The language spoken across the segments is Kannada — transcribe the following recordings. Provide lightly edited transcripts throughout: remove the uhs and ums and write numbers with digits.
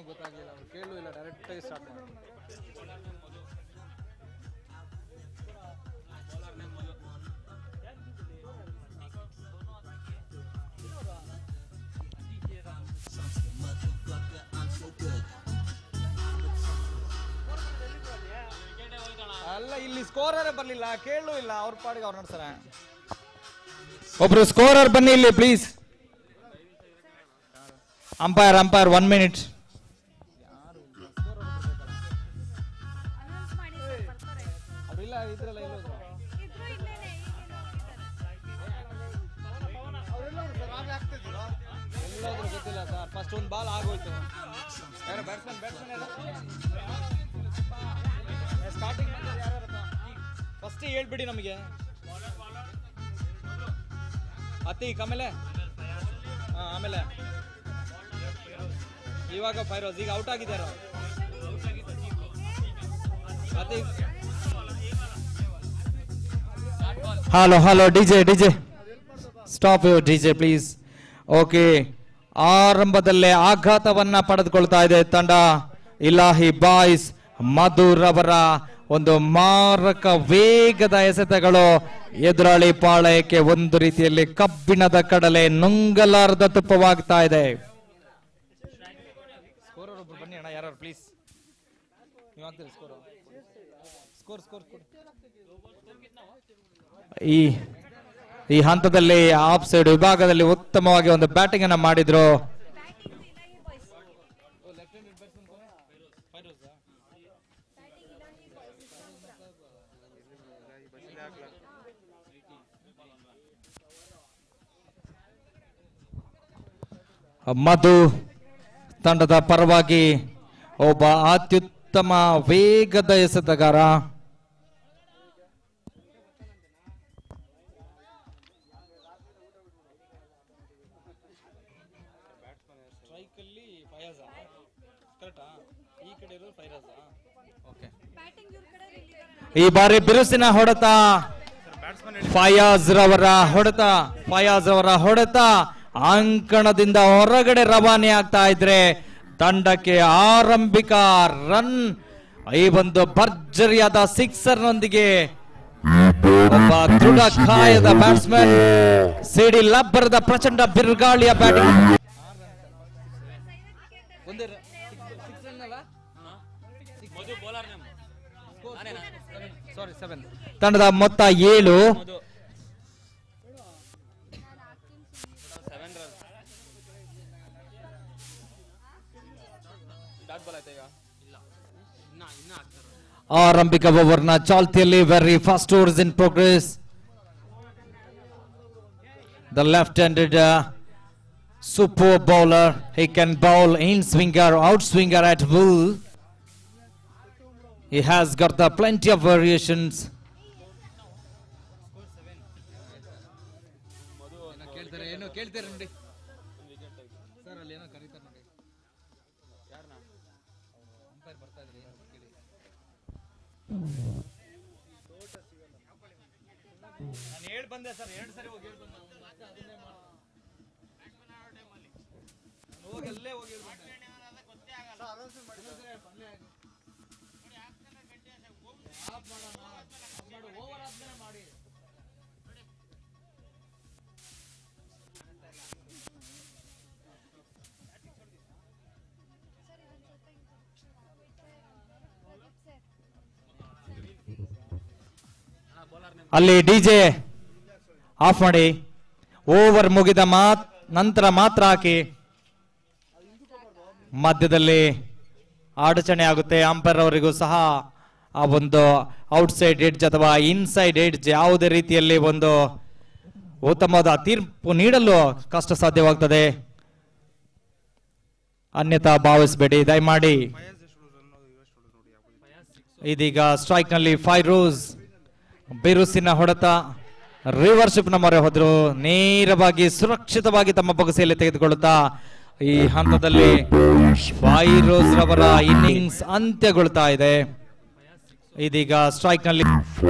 ಗೊತ್ತಾಗಲಿಲ್ಲ, ಕೇಳು ಇಲ್ಲ, ಡೈರೆಕ್ಟಾಗಿ ಸ್ಟಾರ್ಟ್ ಮಾಡಿ. ಅಲ್ಲ, ಇಲ್ಲಿ ಸ್ಕೋರರೇ ಬರಲಿಲ್ಲ, ಕೇಳು ಇಲ್ಲ, ಅವ್ರ ಪಾಡಿಗೆ ಅವ್ರು ನಡ್ಸಾರ. ಒಬ್ರು ಸ್ಕೋರರ್ ಬನ್ನಿ ಇಲ್ಲಿ ಪ್ಲೀಸ್. Umpire 1 minute. ಗೊತ್ತಿಲ್ಲ ಸರ್, ಫಸ್ಟ್ ಒಂದು ಬಾಲ್ ಆಗೋಯ್ತು. ಸ್ಟಾರ್ಟಿಂಗ್ ಫಸ್ಟ್ ಹೇಳ್ಬಿಡಿ ನಮಗೆ. ಅತೀಕ್ ಆಮೇಲೆ ಆಮೇಲೆ ಇವಾಗ ಫೈರೋಜ್ ಈಗ ಔಟ್ ಆಗಿದ್ದಾರೆ. Ateeq hello DJ stop your DJ please. Okay, ಆರಂಭದಲ್ಲೇ ಆಘಾತವನ್ನ ಪಡೆದುಕೊಳ್ತಾ ಇದೆ ತಂಡ ಇಲಾಹಿ ಬಾಯ್ಸ್. ಮಧುರವರ ಒಂದು ಮಾರಕ ವೇಗದ ಎಸೆತಗಳು ಎದುರಾಳಿ ಪಾಳಯಕ್ಕೆ ಒಂದು ರೀತಿಯಲ್ಲಿ ಕಬ್ಬಿಣದ ಕಡಲೆ ನುಂಗಲಾರದ ತುಪ್ಪವಾಗ್ತಾ ಇದೆ. ಬನ್ನಿ ಅಣ್ಣ, ಯಾರು ಪ್ಲೀಸ್. ಈ ಹಂತದಲ್ಲಿ ಆಫ್ ಸೈಡ್ ವಿಭಾಗದಲ್ಲಿ ಉತ್ತಮವಾಗಿ ಒಂದು ಬ್ಯಾಟಿಂಗ್ ಅನ್ನ ಮಾಡಿದ್ರು. ಮಧು ತಂಡದ ಪರವಾಗಿ ಒಬ್ಬ ಅತ್ಯುತ್ತಮ ವೇಗದ ಎಸೆತಗಾರ. ಈ ಬಾರಿ ಬಿರುಸಿನ ಹೊಡೆತ, ಫಯಾಜ್ ರವರ ಹೊಡೆತ ಅಂಕಣದಿಂದ ಹೊರಗಡೆ ರವಾನೆ ಆಗ್ತಾ ಇದ್ರೆ ತಂಡಕ್ಕೆ ಆರಂಭಿಕ ರನ್. ಈ ಒಂದು ಭರ್ಜರಿಯಾದ ಸಿಕ್ಸರ್ ನೊಂದಿಗೆ ಒಬ್ಬ ದೃಢ ಕಾಯದ ಬ್ಯಾಟ್ಸ್ಮನ್ ಸಿಡಿ ಲಬ್ಬರದ ಪ್ರಚಂಡ ಬಿರುಗಾಳಿಯ ಬ್ಯಾಟಿಂಗ್. ತಂಡದ ಮೊತ್ತ 7. ಆರಂಭಿಕ ಓವರ್ನ ಚಾಲ್ತಿಯಲ್ಲಿ very fast overs in progress. The left handed super bowler. He can bowl in swinger, out swinger at will. He has got the plenty of variations. ಅಲ್ಲಿ ಡಿಜೆ ಆಫ್ ಮಾಡಿ ಓವರ್ ಮುಗಿದ ನಂತರ ಮಾತ್ರ ಹಾಕಿ. ಮಧ್ಯದಲ್ಲಿ ಅಡಚಣೆ ಆಗುತ್ತೆ. ಅಂಪೈರ್ ಅವರಿಗೂ ಸಹ ಆ ಒಂದು ಔಟ್ಸೈಡ್ ಎಡ್ಜ್ ಅಥವಾ ಇನ್ಸೈಡ್ ಎಡ್ಜ್ ಯಾವುದೇ ರೀತಿಯಲ್ಲಿ ಒಂದು ಉತ್ತಮವಾದ ತೀರ್ಪು ನೀಡಲು ಕಷ್ಟ ಸಾಧ್ಯವಾಗ್ತದೆ. ಅನ್ಯತಾ ಭಾವಿಸಬೇಡಿ ದಯಮಾಡಿ. ಇದೀಗ ಸ್ಟ್ರೈಕ್ ನಲ್ಲಿ ಫೈರೋಜ್ ಬಿರುಸಿನ ಹೊಡೆತ, ರಿವರ್ಶಿಪ್ ನ ಮೊರೆ ಹೋದ್ರು. ನೇರವಾಗಿ ಸುರಕ್ಷಿತವಾಗಿ ತಮ್ಮ ಬೊಗಸೆಯಲ್ಲಿ ತೆಗೆದುಕೊಳ್ಳುತ್ತಾ ಈ ಹಂತದಲ್ಲಿ ಫೈರೋಜ್ ರವರ ಇನ್ನಿಂಗ್ಸ್ ಅಂತ್ಯಗೊಳ್ತಾ ಇದೆ. ಇದೀಗ ಸ್ಟ್ರೈಕ್ ನಲ್ಲಿ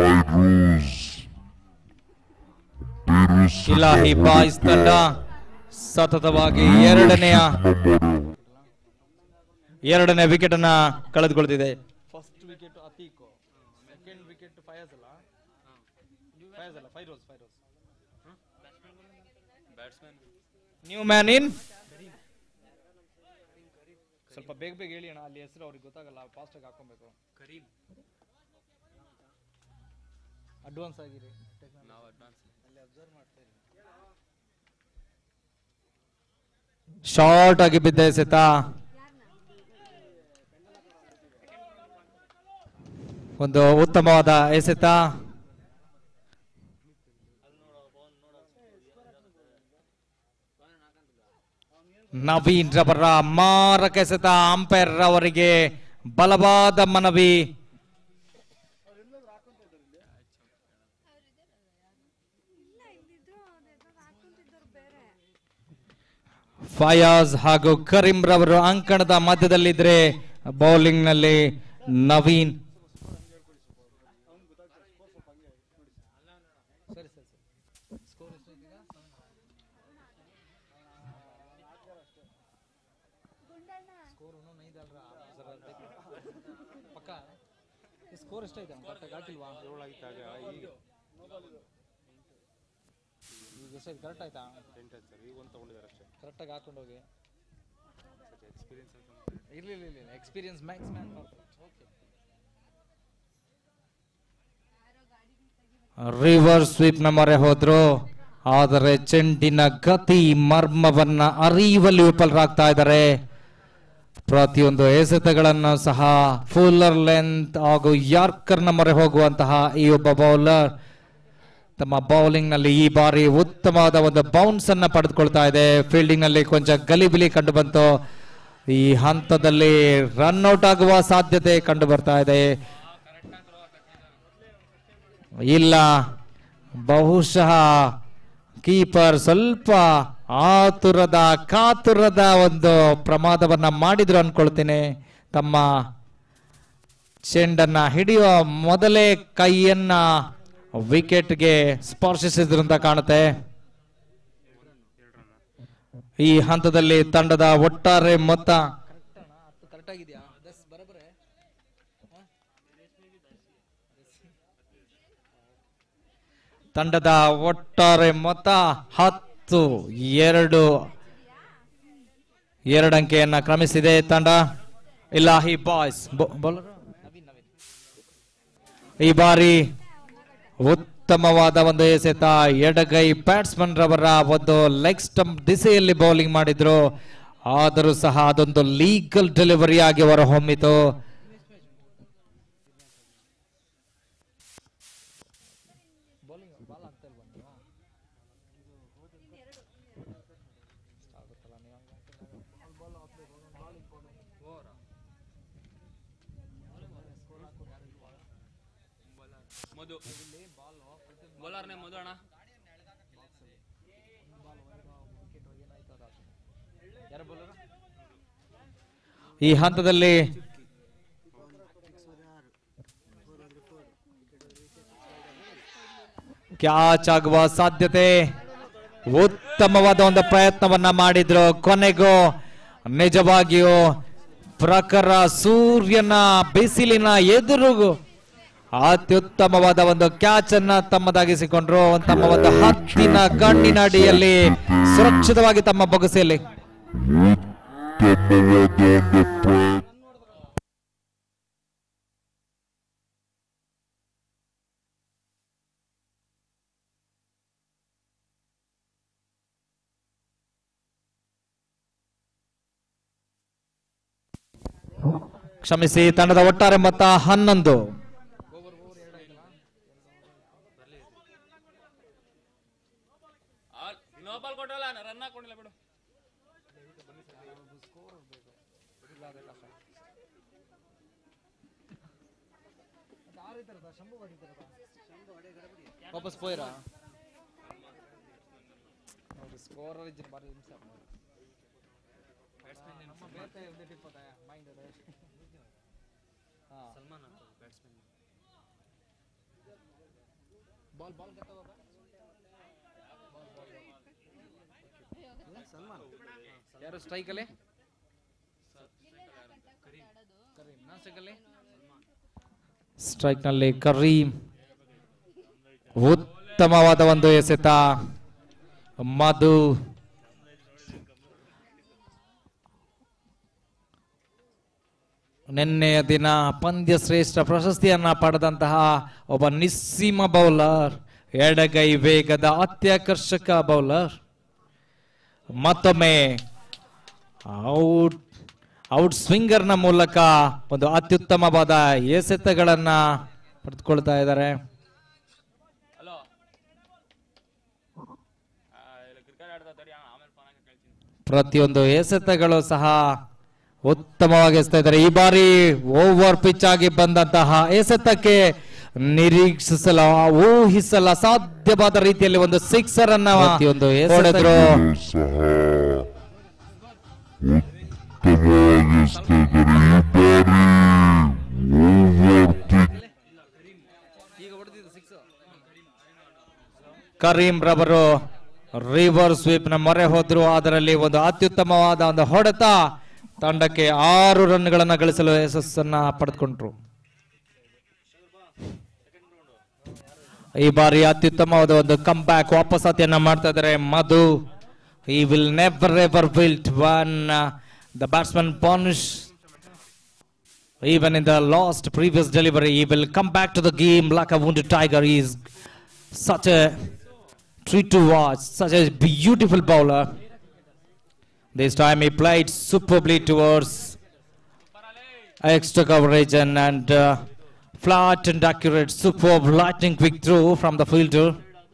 ಇಲಾಹಿ ಬಾಯ್ಸ್ ತಂಡ ಸತತವಾಗಿ ಎರಡನೆಯ ಎರಡನೇ ವಿಕೆಟ್ ಅನ್ನ ಕಳೆದುಕೊಳ್ತಿದೆ. First wicket Ateeq, second wicket Fayaz ಅಲ್ಲ, ಫೈರೋಸ್ ನ್ಯೂ ಮ್ಯಾನ್ ಇನ್. ಸ್ವಲ್ಪ ಬೇಗ ಹೇಳಿ ಅಣ್ಣ, ಅಲ್ಲಿ ಹೆಸರು ಅವ್ರಿಗೆ ಗೊತ್ತಾಗಲ್ಲ, ಫಾಸ್ಟ್ ಆಗಿ ಹಾಕೊಬೇಕು. ಅಡ್ವಾನ್ಸ್ ಆಗಿರಿ, ನಾವು ಅಡ್ವಾನ್ಸ್ ಅಲ್ಲಿ ಅಬ್ಸರ್ವ್ ಮಾಡ್ತಾ ಇದ್ದೀವಿ. ಶಾರ್ಟ್ ಆಗಿ ಬಿದ್ದ ಎಸೆತ, ಒಂದು ಉತ್ತಮವಾದ ಎಸೆತ. ನವೀನ್ ರವರ ಮಾರಕ ಎಸೆತ, ಅಂಪೈರ್ ಅವರಿಗೆ ಬಲವಾದ ಮನವಿ. ಫಯಾಜ್ ಹಾಗೂ ಕರೀಂ ರವರು ಅಂಕಣದ ಮಧ್ಯದಲ್ಲಿದ್ರೆ ಬೌಲಿಂಗ್ ನಲ್ಲಿ ನವೀನ್. ಸ್ಕೋರ್ ಎಷ್ಟಾಯ್ತು? ಕರೆಕ್ಟ್ ಆಯ್ತಾ? ಕರೆಕ್ಟಾಗಿ ಹಾಕೊಂಡು ಹೋಗಿ. ಇರ್ಲಿ experience max man. Reverse sweep ನ ಮೊರೆ ಹೋದ್ರು, ಆದರೆ ಚೆಂಡಿನ ಗತಿ ಮರ್ಮವನ್ನ ಅರಿಯುವಲ್ಲಿ ವಿಫಲರಾಗ್ತಾ ಇದ್ದಾರೆ. ಪ್ರತಿಯೊಂದು ಎಸೆತಗಳನ್ನು ಸಹ ಫುಲ್ಲರ್ ಲೆಂತ್ ಹಾಗೂ ಯಾರ್ಕರ್ ನ ಮೊರೆ ಹೋಗುವಂತಹ ಈ ಒಬ್ಬ ಬೌಲರ್ ತಮ್ಮ ಬೌಲಿಂಗ್ ನಲ್ಲಿ ಈ ಬಾರಿ ಉತ್ತಮವಾದ ಒಂದು ಬೌನ್ಸ್ ಅನ್ನ ಪಡೆದುಕೊಳ್ತಾ ಇದೆ. ಫೀಲ್ಡಿಂಗ್ ನಲ್ಲಿ ಕೊಂಚ ಗಲಿಬಿಲಿ ಕಂಡು ಬಂತು. ಈ ಹಂತದಲ್ಲಿ ರನ್ ಔಟ್ ಆಗುವ ಸಾಧ್ಯತೆ ಕಂಡು ಬರ್ತಾ ಇದೆ. ಇಲ್ಲ, ಬಹುಶಃ ಕೀಪರ್ ಸ್ವಲ್ಪ ಕಾತುರದ ಒಂದು ಪ್ರಮಾದವನ್ನ ಮಾಡಿದ್ರು ಅನ್ಕೊಳ್ತೀನಿ. ತಮ್ಮ ಚೆಂಡನ್ನ ಹಿಡಿಯುವ ಮೊದಲೇ ಕೈಯನ್ನ ವಿಕೆಟ್ಗೆ ಸ್ಪರ್ಶಿಸಿದ್ರು ಅಂತ ಕಾಣುತ್ತೆ. ಈ ಹಂತದಲ್ಲಿ ತಂಡದ ಒಟ್ಟಾರೆ ಮೊತ್ತ ತಂಡದ ಒಟ್ಟಾರೆ ಮೊತ್ತ 10-2 ಅಂಕೆಯನ್ನ ಕ್ರಮಿಸಿದೆ ತಂಡ. ಇಲಾಹಿ ಬಾಯ್ಸ್ ಈ ಬಾರಿ ಉತ್ತಮವಾದ ಒಂದು ಎಸೆತ, ಎಡಗೈ ಬ್ಯಾಟ್ಸ್ಮನ್ ರವರ ಒಂದು ಲೆಗ್ ಸ್ಟಂಪ್ ದಿಸೆಯಲ್ಲಿ ಬೌಲಿಂಗ್ ಮಾಡಿದ್ರು, ಆದರೂ ಸಹ ಅದೊಂದು ಲೀಗಲ್ ಡೆಲಿವರಿ ಆಗಿ ಹೊರಹೊಮ್ಮಿತು. ಈ ಹಂತದಲ್ಲಿ ಕ್ಯಾಚ್ ಆಗುವ ಸಾಧ್ಯತೆ. ಉತ್ತಮವಾದ ಒಂದು ಪ್ರಯತ್ನವನ್ನ ಮಾಡಿದ್ರು, ಕೊನೆಗೂ ನಿಜವಾಗಿಯೂ ಪ್ರಖರ ಸೂರ್ಯನ ಬಿಸಿಲಿನ ಎದುರು ಅತ್ಯುತ್ತಮವಾದ ಒಂದು ಕ್ಯಾಚ್ ಅನ್ನ ತಮ್ಮದಾಗಿಸಿಕೊಂಡ್ರು. ತಮ್ಮ ಒಂದು ಹತ್ತಿನ ಕಣ್ಣಿನ ಅಡಿಯಲ್ಲಿ ಸುರಕ್ಷಿತವಾಗಿ ತಮ್ಮ ಬೊಗಸೆಯಲ್ಲಿ ಕ್ಷಮಿಸಿ, ತಂಡದ ಒಟ್ಟಾರೆ ಮೊತ್ತ 11. ವಾಪಸ್ ಪೋಯ್ರಾ ಸ್ಕೋರ್ ಯಾರು ಸ್ಟ್ರೈಕ್ ಅಲ್ಲಿ ಸ್ಟ್ರೈಕ್ ನಲ್ಲಿ ಕರೀಂ, ಉತ್ತಮವಾದ ಒಂದು ಎಸೆತ. ಮಧು ನಿನ್ನೆಯ ದಿನ ಪಂದ್ಯ ಶ್ರೇಷ್ಠ ಪ್ರಶಸ್ತಿಯನ್ನ ಪಡೆದಂತಹ ಒಬ್ಬ ನಿಸ್ಸೀಮ ಬೌಲರ್, ಎಡಗೈ ವೇಗದ ಅತ್ಯಾಕರ್ಷಕ ಬೌಲರ್. ಮತ್ತೊಮ್ಮೆ ಔಟ್ ಸ್ವಿಂಗರ್ ನ ಮೂಲಕ ಒಂದು ಅತ್ಯುತ್ತಮವಾದ ಎಸೆತಗಳನ್ನ ಪಡೆದುಕೊಳ್ತಾ ಇದ್ದಾರೆ. ಪ್ರತಿಯೊಂದು ಎಸೆತಗಳು ಸಹ ಉತ್ತಮವಾಗಿ ಎಸೆತಾ ಇದ್ದಾರೆ. ಈ ಬಾರಿ ಓವರ್ ಪಿಚ್ ಆಗಿ ಬಂದಂತಹ ಎಸೆತಕ್ಕೆ ಊಹಿಸಲ ಸಾಧ್ಯವಾದ ರೀತಿಯಲ್ಲಿ ಒಂದು ಸಿಕ್ಸರ್ ಅನ್ನ ಪ್ರತಿಯೊಂದು ಹೊಡೆದ್ರು. ಕರೀಂ ರವರು ರಿವರ್ಸ್ ಸ್ವೀಪ್ ನ ಮೊರೆ ಹೋದ್ರು. ಅದರಲ್ಲಿ ಒಂದು ಅತ್ಯುತ್ತಮವಾದ ಒಂದು ಹೊಡೆತ ತಂಡಕ್ಕೆ 6 ರನ್ಗಳನ್ನ ಗಳಿಸಲು ಯಶಸ್ಸನ್ನ ಪಡೆದುಕೊಂಡ್ರು. ಈ ಬಾರಿ ಅತ್ಯುತ್ತಮವಾದ ಒಂದು ಕಮ್ ಬ್ಯಾಕ್ ವಾಪಸಾತಿಯನ್ನ ಮಾಡ್ತಾ ಇದ್ದಾರೆ ಮಧು. He will never ever wilt when the batsman punish even in the last previous delivery. He will come back to the game like a wounded tiger. He is such a treat to watch, such a beautiful bowler. This time he played superbly towards extra coverage and flat and accurate, superb lightning quick throw from the fielder.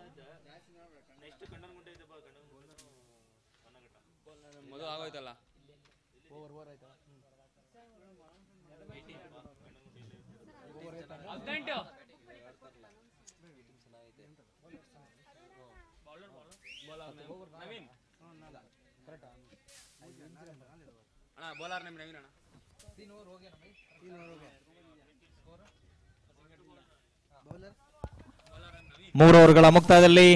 ಮೂರು ಓವರ್ಗಳ ಮುಕ್ತಾಯದಲ್ಲಿ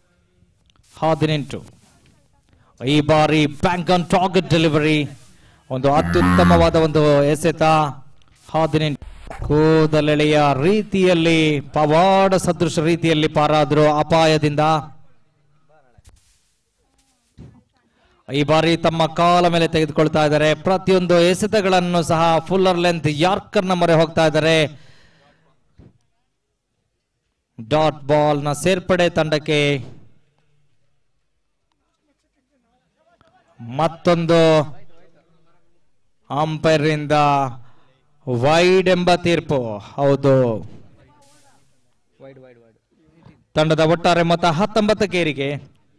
18. ಈ ಬಾರಿ ಬ್ಯಾಂಕ್ ಆನ್ ಟಾರ್ಗೆಟ್ ಡೆಲಿವರಿ, ಒಂದು ಅತ್ಯುತ್ತಮವಾದ ಒಂದು ಎಸೆತ. 18 ಕೂದಲೆಳೆಯ ರೀತಿಯಲ್ಲಿ, ಪವಾಡ ಸದೃಶ ರೀತಿಯಲ್ಲಿ ಪಾರಾದ್ರು ಅಪಾಯದಿಂದ. ಈ ಬಾರಿ ತಮ್ಮ ಕಾಲ ಮೇಲೆ ತೆಗೆದುಕೊಳ್ತಾ ಇದ್ದಾರೆ. ಪ್ರತಿಯೊಂದು ಎಸೆತಗಳನ್ನು ಸಹ ಫುಲ್ಲರ್ ಲೆಂತ್ ಯಾರ್ಕರ್ ನ ಮೊರೆ ಹೋಗ್ತಾ ಇದ್ದಾರೆ. ಡಾಟ್ ಬಾಲ್ ನ ಸೇರ್ಪಡೆ ತಂಡಕ್ಕೆ. ಮತ್ತೊಂದು ಅಂಪೈರ್ ಇಂದ ವೈಡ್ ಎಂಬ ತೀರ್ಪು. ಹೌದು, ತಂಡದ ಒಟ್ಟಾರೆ ಮೊತ್ತ 19ಕ್ಕೆ ಏರಿಕೆ.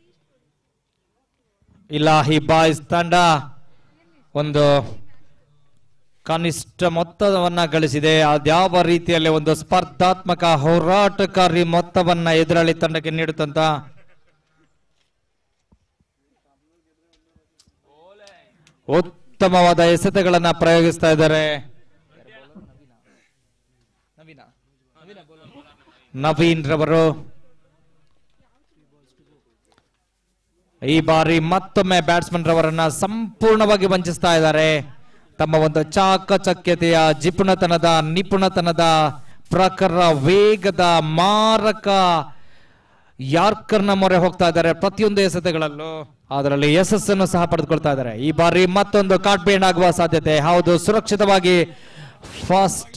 ಇಲಾಹಿ ಬಾಯ್ಸ್ ತಂಡ ಒಂದು ಕನಿಷ್ಠ ಮೊತ್ತವನ್ನ ಗಳಿಸಿದೆ. ಅದ್ಯಾವ ರೀತಿಯಲ್ಲಿ ಒಂದು ಸ್ಪರ್ಧಾತ್ಮಕ ಹೋರಾಟಕಾರಿ ಮೊತ್ತವನ್ನ ಎದುರಾಳಿ ತಂಡಕ್ಕೆ ನೀಡುತ್ತಂತ ಉತ್ತಮವಾದ ಎಸೆತಗಳನ್ನ ಪ್ರಯೋಗಿಸ್ತಾ ಇದ್ದಾರೆ ನವೀನ್ ರವರು. ಈ ಬಾರಿ ಮತ್ತೊಮ್ಮೆ ಬ್ಯಾಟ್ಸ್ಮನ್ ರವರನ್ನ ಸಂಪೂರ್ಣವಾಗಿ ವಂಚಿಸ್ತಾ ಇದ್ದಾರೆ. ತಮ್ಮ ಒಂದು ಚಾಕಚಕ್ಯತೆಯ, ಜಿಪುಣತನದ, ನಿಪುಣತನದ ಪ್ರಖರ ವೇಗದ ಮಾರಕ ಯಾರ್ಕರ್ನ ಮೊರೆ ಹೋಗ್ತಾ ಇದ್ದಾರೆ ಪ್ರತಿಯೊಂದು ಎಸೆತಗಳಲ್ಲೂ. ಅದರಲ್ಲಿ ಯಶಸ್ಸನ್ನು ಸಹ ಪಡೆದುಕೊಳ್ತಾ ಇದ್ದಾರೆ. ಈ ಬಾರಿ ಮತ್ತೊಂದು ಕಾಟ್ ಬೇಂಡ್ ಆಗುವ ಸಾಧ್ಯತೆ. ಹೌದು, ಸುರಕ್ಷಿತವಾಗಿ ಫಾಸ್ಟ್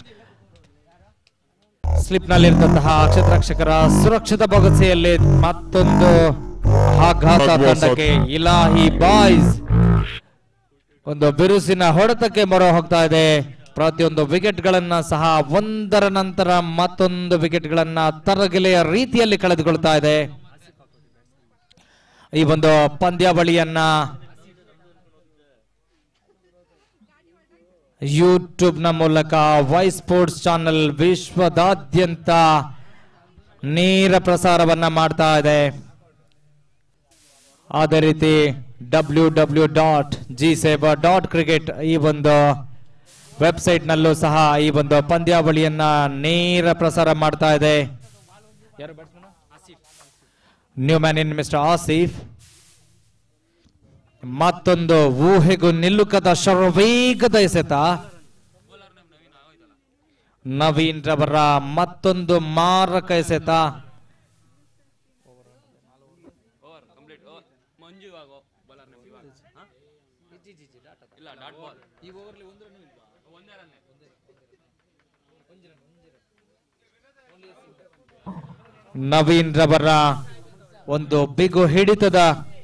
ಸ್ಲಿಪ್ ನಲ್ಲಿರುವಂತಹ ಕ್ಷೇತ್ರರಕ್ಷಕರ ಸುರಕ್ಷಿತ ಬೊಗಸೆಯಲ್ಲಿ ಮತ್ತೊಂದು ಆಘಾತ ತಂಡಕ್ಕೆ. ಇಲಾಹಿ ಬಾಯ್ಸ್ ಒಂದು ಬಿರುಸಿನ ಹೊಡೆತಕ್ಕೆ ಮೊರೆ ಹೋಗ್ತಾ ಇದೆ. ಪ್ರತಿಯೊಂದು ವಿಕೆಟ್ ಗಳನ್ನ ಸಹ ಒಂದರ ನಂತರ ಮತ್ತೊಂದು ವಿಕೆಟ್ ಗಳನ್ನ ತರಗೆಲೆಯ ರೀತಿಯಲ್ಲಿ ಕಳೆದುಕೊಳ್ತಾ ಇದೆ. ಈ ಒಂದು ಪಂದ್ಯಾವಳಿಯನ್ನ ಯೂಟ್ಯೂಬ್ ನ ಮೂಲಕ ವೈ ಸ್ಪೋರ್ಟ್ಸ್ ಚಾನೆಲ್ ವಿಶ್ವದಾದ್ಯಂತ ನೇರ ಪ್ರಸಾರವನ್ನ ಮಾಡ್ತಾ ಇದೆ. ಅದೇ ರೀತಿ www.gseva.cricket ಈ ಒಂದು ವೆಬ್ಸೈಟ್ ನಲ್ಲೂ ಸಹ ಈ ಒಂದು ಪಂದ್ಯಾವಳಿಯನ್ನ ನೇರ ಪ್ರಸಾರ ಮಾಡ್ತಾ ಇದೆ. New man in mister Asif. ಮತ್ತೊಂದು ಊಹೆಗೂ ನಿಲ್ಲುಕದ ಶರವೇಗದ ಎಸೆತ. ನವೀನ್ ರವರ ಮತ್ತೊಂದು ಮಾರಕ ಎಸೆತ. ನವೀನ್ ರವರ ಒಂದು ಬಿಗು ಹಿಡಿತದ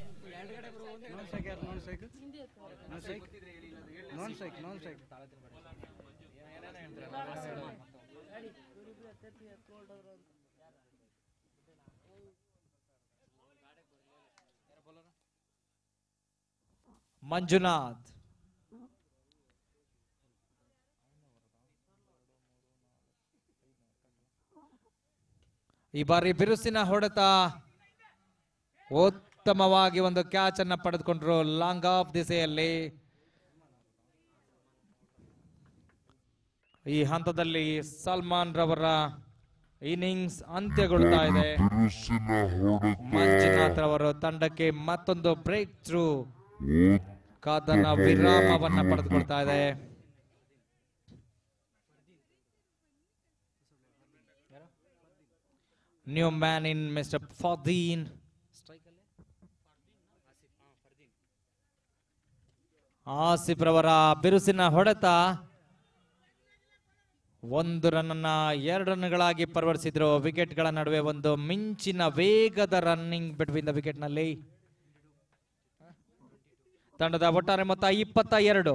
ಮಂಜುನಾಥ್ ಈ ಬಾರಿ ಬಿರುಸಿನ ಹೊಡೆತ, ಉತ್ತಮವಾಗಿ ಒಂದು ಕ್ಯಾಚ್ ಅನ್ನ ಪಡೆದುಕೊಂಡ್ರು ಲಾಂಗ್ ಆಫ್ ದಿಸೆಯಲ್ಲಿ. ಈ ಹಂತದಲ್ಲಿ ಸಲ್ಮಾನ್ ರವರ ಇನ್ನಿಂಗ್ಸ್ ಅಂತ್ಯಗೊಳ್ತಾ ಇದೆ. ಮಂಜುನಾಥ್ ರವರು ತಂಡಕ್ಕೆ ಮತ್ತೊಂದು ಬ್ರೇಕ್ ಥ್ರೂ ಕದನ ವಿರಾಮವನ್ನ ಪಡೆದುಕೊಳ್ತಾ ಇದೆ. New man in mister Fardeen. Asif ರವರ ಬಿರುಸಿನ ಹೊಡೆತ, 1 ರನ್ ಅನ್ನ 2 ರನ್ಗಳಾಗಿ ಪರಿವರ್ತಿಸಿದ್ರು. ವಿಕೆಟ್ ಗಳ ನಡುವೆ ಒಂದು ಮಿಂಚಿನ ವೇಗದ ರನ್ನಿಂಗ್ ಬಿಟ್ವೀನ್ ದ ವಿಕೆಟ್ ನಲ್ಲಿ. ತಂಡದ ಒಟ್ಟಾರೆ ಮೊತ್ತ 22.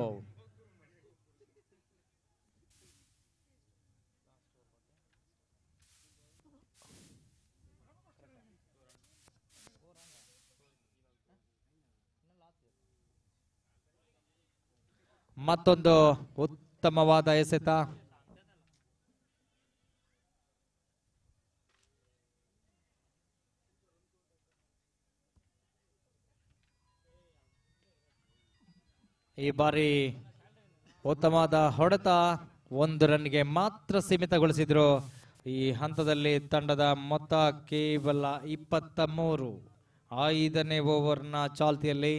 ಮತ್ತೊಂದು ಉತ್ತಮವಾದ ಎಸೆತ. ಈ ಬಾರಿ ಉತ್ತಮವಾದ ಹೊಡೆತ, 1 ರನ್ಗೆ ಮಾತ್ರ ಸೀಮಿತಗೊಳಿಸಿದ್ರು. ಈ ಹಂತದಲ್ಲಿ ತಂಡದ ಮೊತ್ತ ಕೇವಲ 23. 5ನೇ ಓವರ್ನ ಚಾಲ್ತಿಯಲ್ಲಿ.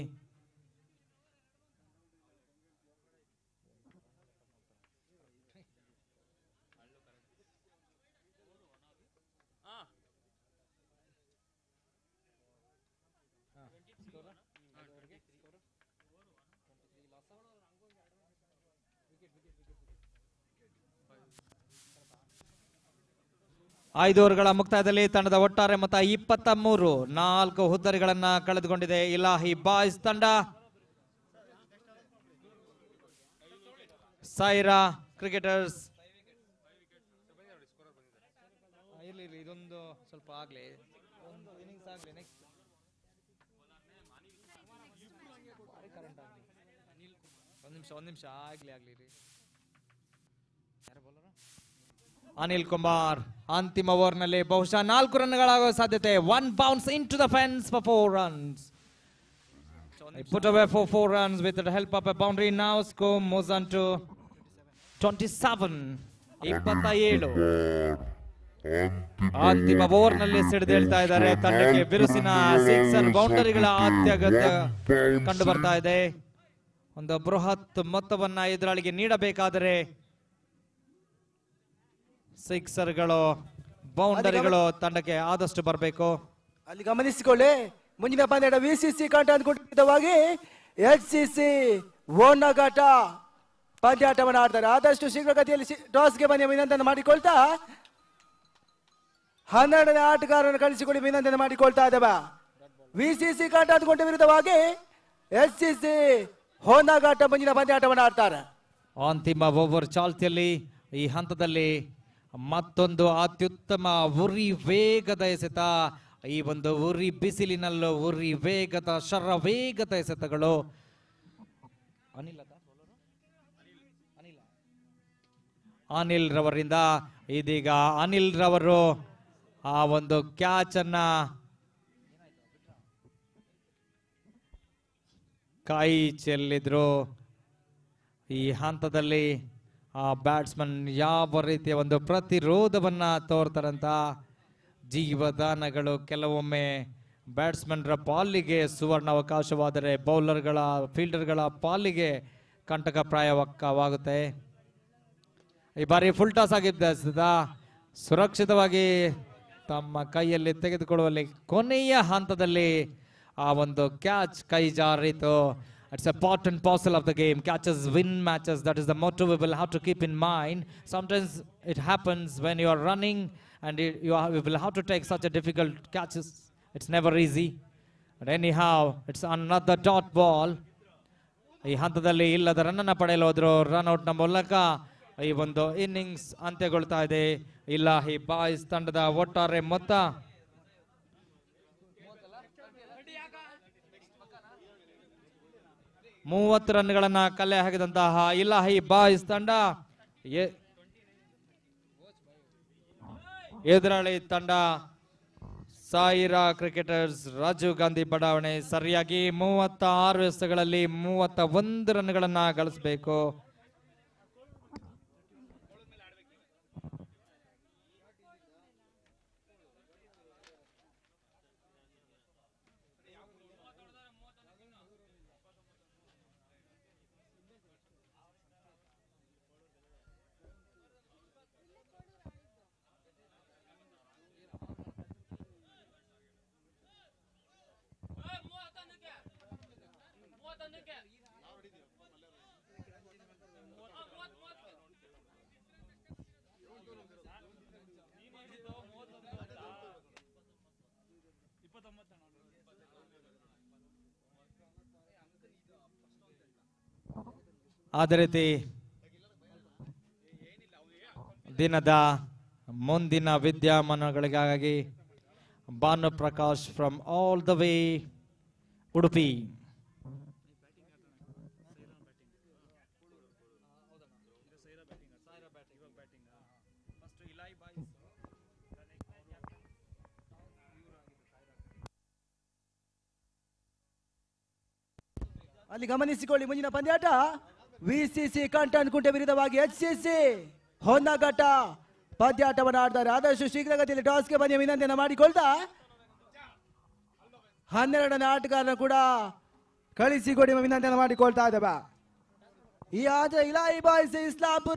ಐದು ಓವರ್ಗಳ ಮುಕ್ತಾಯದಲ್ಲಿ ತಂಡದ ಒಟ್ಟಾರೆ ಮೊತ್ತ 23. 4 ಹುದ್ದರಿಗಳನ್ನ ಕಳೆದುಕೊಂಡಿದೆ ಇಲಾಹಿ ಬಾಯ್ಸ್ ತಂಡ. ಸೈರಾ ಕ್ರಿಕೆಟರ್ಸ್ ಇದೊಂದು ಸ್ವಲ್ಪ ಆಗ್ಲಿ, ಒಂದು ಇನ್ನಿಂಗ್ಸ್ ಆಗ್ಲಿ, ನೆಕ್ಸ್ಟ್ ಒಂದ್ ನಿಮಿಷ ಆಗ್ಲಿ ರೀ. ಅನಿಲ್ ಕುಮಾರ್ ಅಂತಿಮ ಓವರ್ ನಲ್ಲಿ ಬಹುಶಃ 4 ರನ್ಗಳಾಗುವ ಸಾಧ್ಯತೆ. 1 bounce into the fence for 4 runs. He put away for 4 runs with the help of a boundary. Now score moves on to 27. 27. ಅಂತಿಮ ಓವರ್ ನಲ್ಲಿ ಸಿಡಿದೇಳ್ತಾ ಇದ್ದಾರೆ. ತಂಡಕ್ಕೆ ಬಿರುಸಿನ ಸಿಕ್ಸರ್ ಬೌಂಡರಿಗಳ ಅತ್ಯಗತ್ಯ ಕಂಡು ಬರ್ತಾ ಇದೆ. ಒಂದು ಬೃಹತ್ ಮೊತ್ತವನ್ನ ಎದುರಾಳಿಗೆ ನೀಡಬೇಕಾದರೆ ಸಿಕ್ಸರ್ಗಳು, ಬೌಂಡರಿಗಳು ತಂಡಕ್ಕೆ ಆದಷ್ಟು ಬರಬೇಕು. ಅಲ್ಲಿ ಗಮನಿಸಿಕೊಳ್ಳಿ, ಮುಂದಿನ ಪಂದ್ಯದ ವಿಸಿಸಿ ಕಾಟ ಅಂದ್ಕೊಂಡಿದ್ದವಾಗಿ HCC ಓನಗಾಟ ಪಂದ್ಯಾಟವನ್ನು ಆಡ್ತಾರೆ. ಆದಷ್ಟು ಶೀಘ್ರಗತಿಯಲ್ಲಿ ಟಾಸ್ಗೆ ಬನ್ನಿ ವಿನಂತಿಯನ್ನು ಮಾಡಿಕೊಳ್ತಾ 12ನೇ ಆಟಗಾರರನ್ನು ಕಳಿಸಿಕೊಡಿ ವಿನಂತಿಯನ್ನು ಮಾಡಿಕೊಳ್ತಾ ಇದ್ದೇವೆ. ವಿಸಿಸಿ ಕಾಟ ಅಂದ್ಕೊಂಡ ವಿರುದ್ಧವಾಗಿ HCC ಹೋನಾಗಾಟ ಮುಂದಿನ ಪಂದ್ಯಾಟವನ್ನು ಆಡ್ತಾರೆ. ಅಂತಿಮ ಓವರ್ ಚಾಲ್ತಿಯಲ್ಲಿ ಈ ಹಂತದಲ್ಲಿ ಮತ್ತೊಂದು ಅತ್ಯುತ್ತಮ ಉರಿ ವೇಗದ ಎಸೆತ. ಈ ಒಂದು ಉರಿ ಬಿಸಿಲಿನಲ್ಲೂ ಉರಿ ವೇಗದ ಶರವೇಗದ ಎಸೆತಗಳು. ಅನಿಲ್ ರವರಿಂದ ಇದೀಗ ಅನಿಲ್ ರವರು ಆ ಒಂದು ಕ್ಯಾಚ್ ಅನ್ನ ಕೈ ಚೆಲ್ಲಿದ್ರು. ಈ ಹಂತದಲ್ಲಿ ಆ ಬ್ಯಾಟ್ಸ್ಮನ್ ಯಾವ ರೀತಿಯ ಒಂದು ಪ್ರತಿರೋಧವನ್ನ ತೋರ್ತಾರಂತ. ಜೀವದಾನಗಳು ಕೆಲವೊಮ್ಮೆ ಬ್ಯಾಟ್ಸ್ಮನ್ರ ಪಾಲಿಗೆ ಸುವರ್ಣ ಅವಕಾಶವಾದರೆ ಬೌಲರ್ಗಳ ಫೀಲ್ಡರ್ಗಳ ಪಾಲಿಗೆ ಕಂಟಕಪ್ರಾಯವಾಗುತ್ತೆ. ಈ ಬಾರಿ ಫುಲ್ ಟಾಸ್ ಆಗಿದ್ದ ಸುರಕ್ಷಿತವಾಗಿ ತಮ್ಮ ಕೈಯಲ್ಲಿ ತೆಗೆದುಕೊಳ್ಳುವಲ್ಲಿ ಕೊನೆಯ ಹಂತದಲ್ಲಿ ಆ ಒಂದು ಕ್ಯಾಚ್ ಕೈ ಜಾರಿತು. It's a part and parcel of the game. Catches win matches. That is the motto we will have to keep in mind. Sometimes it happens when you are running and you will have to take such a difficult catches. It's never easy. But anyhow, it's another dot ball. ಈ ಹಂತದಲ್ಲಿ ಇಲ್ಲದ ರನ್ ಅನ್ನ ಪಡೆಯಲು ಹೋದ್ರು. ರನ್ ಔಟ್ ನ ಮೂಲಕ ಈ ಒಂದು ಇನ್ನಿಂಗ್ಸ್ ಅಂತ್ಯಗೊಳ್ತಾ ಇದೆ. ಇಲಾಹಿ ಬಾಯ್ಸ್ ತಂಡದ ಒಟ್ಟಾರೆ ಮೊತ್ತ 30 ರನ್ಗಳನ್ನ ಕಲೆ ಹಾಕಿದಂತಹ ಇಲಾಹಿ ಬಾಯ್ಸ್ ತಂಡ ಎದುರಾಳಿ ತಂಡ ಸಾಯಿರಾ ಕ್ರಿಕೆಟರ್ಸ್ ರಾಜೀವ್ ಗಾಂಧಿ ಬಡಾವಣೆ ಸರಿಯಾಗಿ 36 ಎಸೆತಗಳಲ್ಲಿ 31 ರನ್ಗಳನ್ನ ಗಳಿಸಬೇಕು. ಅದೇ ರೀತಿ ದಿನದ ಮುಂದಿನ ವಿದ್ಯಮಾನಗಳಿಗಾಗಿ Bhanu Prakash from all the way Udupi. ಅಲ್ಲಿ ಗಮನಿಸಿಕೊಳ್ಳಿ, ಮುಂದಿನ ಪಂದ್ಯಾಟ ವಿಸಿಸಿ ಕಂಟನ್ಕುಂಟೆ ವಿರುದ್ಧವಾಗಿ HCC ಹೊನ್ನಘಟ್ಟ ಪಂದ್ಯಾಟವನ್ನು ಆಡ್ತಾರೆ. ಆದಷ್ಟು ಶೀಘ್ರಗತಿಯಲ್ಲಿ ಟಾಸ್ಗೆ ಬನ್ನಿ ವಿನಂತಿಯನ್ನು ಮಾಡಿಕೊಳ್ತಾ 12ನೇ ಆಟಗಾರನ ಕೂಡ ಕಳಿಸಿಕೊಡಿ ವಿನಂತಿಯನ್ನು ಮಾಡಿಕೊಳ್ತಾ ಇದ್ದೇವೆ. ಈ ಆಟ ಇಲಾಹಿ ಬಾಯ್ಸ್ ಇಸ್ಲಾಂಪುರ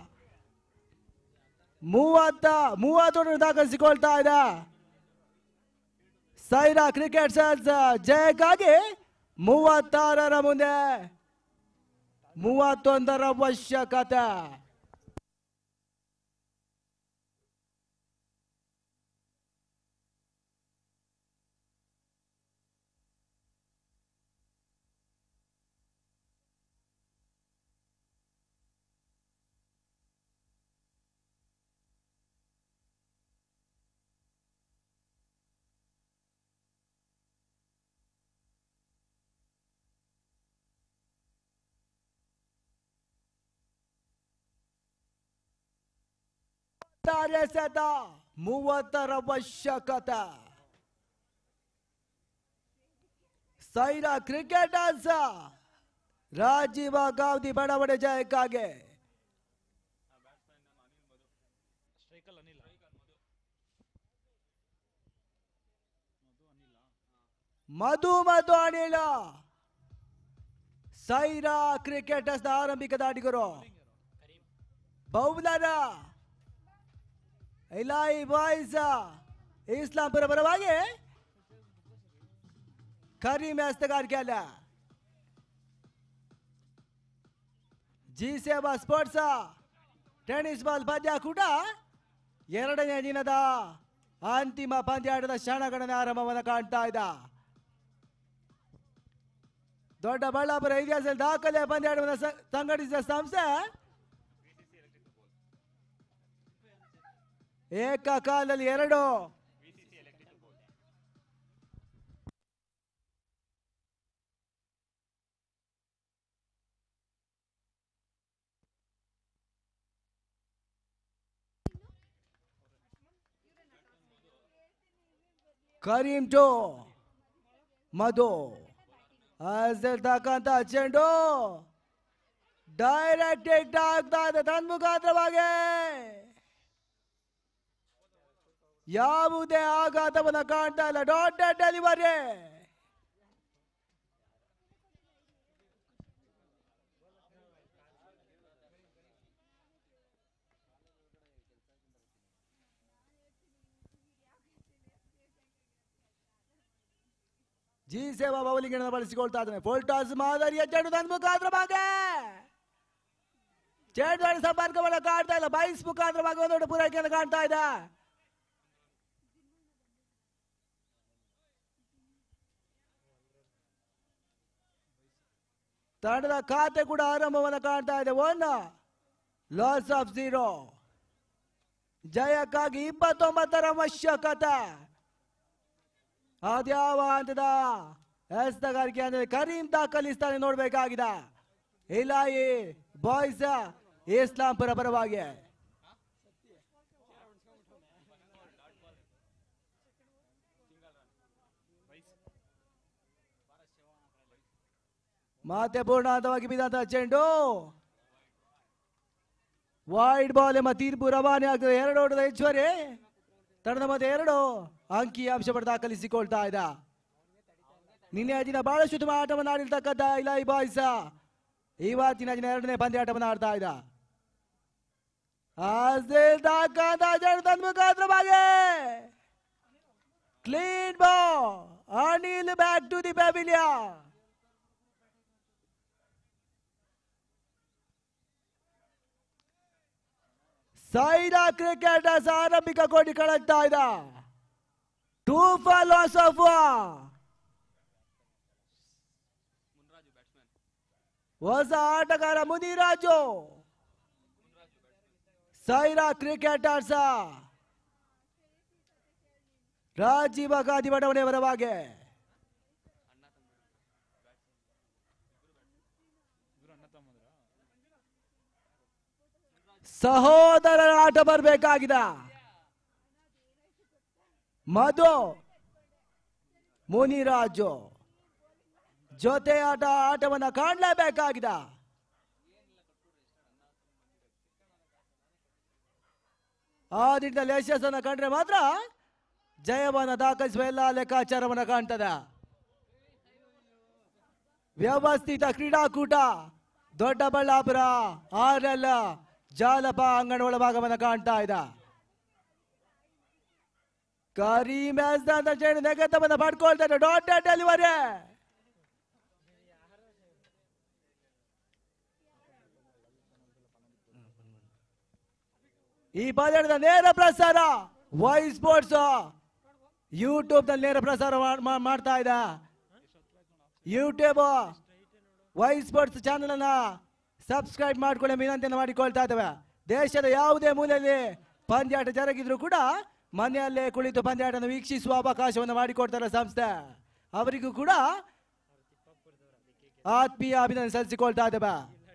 30 ದಾಖಲಿಸಿಕೊಳ್ತಾ ಇದೆ. ಸೈರಾ ಕ್ರಿಕೆಟರ್ಸ್ ಜಯಕ್ಕಾಗಿ 36ರ ಮುಂದೆ 31ರ ಅವಶ್ಯಕತೆ. ಎಸೆತ 30ರ ಅವಶ್ಯಕತೆ. ಸೈರಾ ಕ್ರಿಕೆಟರ್ಸ್ ರಾಜೀವ ಗಾಂಧಿ ಬಡಾವಣೆ ಜಯಕ್ಕಾಗಿ ಮಧು ಅನಿಲ ಸೈರಾ ಕ್ರಿಕೆಟರ್ಸ್ ಆರಂಭಿಕ ದಾಡಿಗರು. ಬೌಲರ ಇಲಾಹಿ ಬಾಯ್ಸ್ ಇಸ್ಲಾಂಪುರ ಪರವಾಗಿ ಕರೀಂ ಎಸ್ತಗಾರಿಕೆ ಅಲ್ಲ. ಸೇವಾ ಸ್ಪೋರ್ಟ್ಸ್ ಟೆನ್ನಿಸ್ ಬಾಲ್ ಪಂದ್ಯಾಕೂಟ 2ನೇ ದಿನದ ಅಂತಿಮ ಪಂದ್ಯಾಟದ ಕ್ಷಣಗಣನೆ ಆರಂಭವನ್ನು ಕಾಣ್ತಾ ಇದ್ದ. ದೊಡ್ಡಬಳ್ಳಾಪುರ ಇತಿಹಾಸದಲ್ಲಿ ದಾಖಲೆ ಪಂದ್ಯಾಟವನ್ನು ಸಂಘಟಿಸಿದ ಸಂಸ್ಥೆ ಏಕಕಾಲದಲ್ಲಿ 2 ಕರೀಂ ಟು ಮಧು ತಕ್ಕಂತ ಚೆಂಡು ಡೈರೆಕ್ಟ್ ಹಿಟ್ ಆಗ್ತಾ ಇದೆ ತನ್ಮುಖಾಂತರವಾಗಿ. ಯಾವುದೇ ಆಘಾತವನ್ನು ಕಾಣ್ತಾ ಇಲ್ಲ. Dotted delivery. ಜಿ ಸೇವಾ ಬೌಲಿಂಗ್ ಅನ್ನು ಬಳಸಿಕೊಳ್ತಾ ಇದ್ದಾನೆ. ಫುಲ್ ಟಾಸ್ ಮಾದರಿಯ ಚೆಂಡು ತನ್ನ ಮುಖಾಂತರ ಭಾಗ ಚೆಂಡು ಸಂಪರ್ಕವನ್ನು ಕಾಣ್ತಾ ಇಲ್ಲ. ಬೈಸ್ ಮುಖಾಂತರ ಭಾಗ ಒಂದು ಪೂರೈಕೆಯನ್ನು ಕಾಣ್ತಾ ಇದೆ. ತಂಡದ ಖಾತೆ ಕೂಡ ಆರಂಭವನ್ನು ಕಾಣ್ತಾ ಇದೆ. 1 ಲಾಸ್ ಆಫ್ 0. ಜಯಕ್ಕಾಗಿ 29ರ ಅವಶ್ಯಕತೆ. ಅದ್ಯಾವ ಹಂತದ ಎಸ್ತಗಾರಿಕೆ ಅಂದ್ರೆ ಕರೀಂ ದಾಖಲಿಸ್ತಾನೆ ನೋಡ್ಬೇಕಾಗಿದೆ. ಇಲಾಹಿ ಬಾಯ್ಸ್ ಇಸ್ಲಾಂಪುರ ಪರವಾಗಿ ಮತ್ತೆ ಪೂರ್ಣಾಂತವಾಗಿ ಬಿದ್ದಂತಹ ಚೆಂಡು ವೈಡ್ ಬಾಲ್ ಎಂಬ ತೀರ್ಪು ರವಾನೆ ಆಗ್ತದೆ. 2 ಓಟದ ಹೆಚ್ಚುವರಿ ತಂಡದ ಮತ್ತೆ 2 ಅಂಕಿ ಅಂಶ ಪಡೆದು ದಾಖಲಿಸಿಕೊಳ್ತಾ ಇದ್ದ. ನಿನ್ನೆ ದಿನ ಬಹಳಷ್ಟು ಉತ್ತಮ ಆಟವನ್ನು ಆಡಿರ್ತಕ್ಕಂಥ ಇಲಾಹಿ ಬಾಯ್ಸ್ ಇವತ್ತಿನ ದಿನ 2ನೇ ಪಂದ್ಯಾಟವನ್ನು ಆಡ್ತಾ ಇದ್ದ. Clean ball Anil back to the pavilion. Saira cricketers ಆರಂಭಿಕ ಕೋಟಿ ಕಳಗ್ತಾ ಇದ್ದ. 2 for loss of 1. ಹೊಸ ಆಟಗಾರ ಮುನಿರಾಜು ಸೈರಾ ಕ್ರಿಕೆಟರ್ಸ್ ರಾಜೀವ ಗಾಂಧಿ ಬಡಾವಣೆ ಪರವಾಗಿ ಸಹೋದರರ ಆಟ ಬರಬೇಕಾಗಿದೆ. ಮಧು ಮುನಿರಾಜು ಜೊತೆ ಆಟವನ್ನ ಕಾಣಲೇಬೇಕಾಗಿದೆ. ಆ ನಿಟ್ಟಿನಲ್ಲಿ ಯಶಸ್ಸನ್ನು ಕಂಡ್ರೆ ಮಾತ್ರ ಜಯವನ್ನು ದಾಖಲಿಸುವ ಎಲ್ಲ ಲೆಕ್ಕಾಚಾರವನ್ನು ಕಾಣ್ತದೆ. ವ್ಯವಸ್ಥಿತ ಕ್ರೀಡಾಕೂಟ ದೊಡ್ಡಬಳ್ಳಾಪುರ RL ಜಾಲಪ ಅಂಗಣ ಒಳಭಾಗವನ್ನು ಕಾಣ್ತಾ ಇದ್ದ. ಕರೀಂ ನೆಗೆತವನ್ನು ಪಡ್ಕೊಳ್ತಾರೆ. ಡಾಟ್ ಡೆಲಿವರಿ ಈ ಪಂದ್ಯದ ನೇರ ಪ್ರಸಾರ ವೈ ಸ್ಪೋರ್ಟ್ಸ್ ಯೂಟ್ಯೂಬ್ ನಲ್ಲಿ ನೇರ ಪ್ರಸಾರ ಮಾಡ್ತಾ ಇದೆ. ಯೂಟ್ಯೂಬ್ ವೈ ಸ್ಪೋರ್ಟ್ಸ್ ಚಾನೆಲ್ ಅನ್ನ ಸಬ್ಸ್ಕ್ರೈಬ್ ಮಾಡ್ಕೊಳ್ಳಿ ವಿನಂತಿಯನ್ನು ಮಾಡಿಕೊಳ್ತಾ ಇದ್ದೇವೆ. ದೇಶದ ಯಾವುದೇ ಮೂಲೆಯಲ್ಲಿ ಪಂದ್ಯಾಟ ಜರುಗಿದ್ರು ಕೂಡ ಮನೆಯಲ್ಲೇ ಕುಳಿತು ಪಂದ್ಯಾಟವನ್ನು ವೀಕ್ಷಿಸುವ ಅವಕಾಶವನ್ನು ಮಾಡಿಕೊಡ್ತಾರೆ ಸಂಸ್ಥೆ. ಅವರಿಗೂ ಕೂಡ ಆತ್ಮೀಯ ಅಭಿನಂದನೆ ಸಲ್ಲಿಸಿಕೊಳ್ತಾ ಇದ್ದೇವೆ.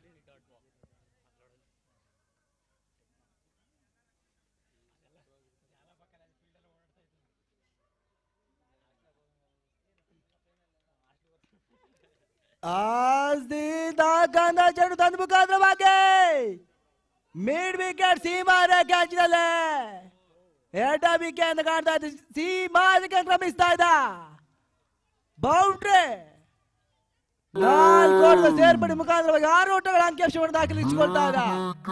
ಚೆಂಡು ತಂದು ಮುಖಾಂತರವಾಗಿ ಮಿಡ್ ವಿಕೆಟ್ ಸೀಮಾ ಕ್ಯಾಚ್ನಲ್ಲೇ ಎಡ ವಿಕೆಟ್ ಕಾಣ್ತಾ ಇದ್ದ. ಸೀಮಾಗೆ ಕ್ರಮಿಸ್ತಾ ಇದ್ದ. ಬೌಂಡ್ರಿ 4 ಓಟದ ಸೇರ್ಪಡೆ ಮುಖಾಂತರವಾಗಿ 6 ಓಟಗಳ ಅಂಕಿಅಂಶವನ್ನು ದಾಖಲಿಸಿಕೊಳ್ತಾ ಇದ್ದ.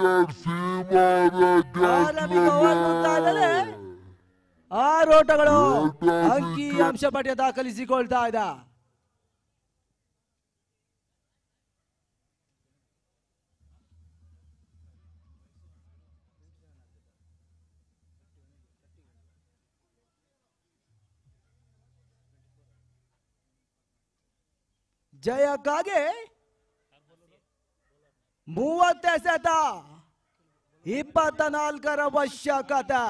ಆರಂಭಿಕ ಓವರ್ ಮುಕ್ತಾಯದಲ್ಲಿ 6 ಓಟಗಳು ಅಂಕಿ ಅಂಶ ಪಟ್ಟಿಯ ದಾಖಲಿಸಿಕೊಳ್ತಾ ಇದ್ದ. ಜಯಕ್ಕಾಗಿ 30 ಎಸೆತ 24ರ ಅವಶ್ಯಕತೆ.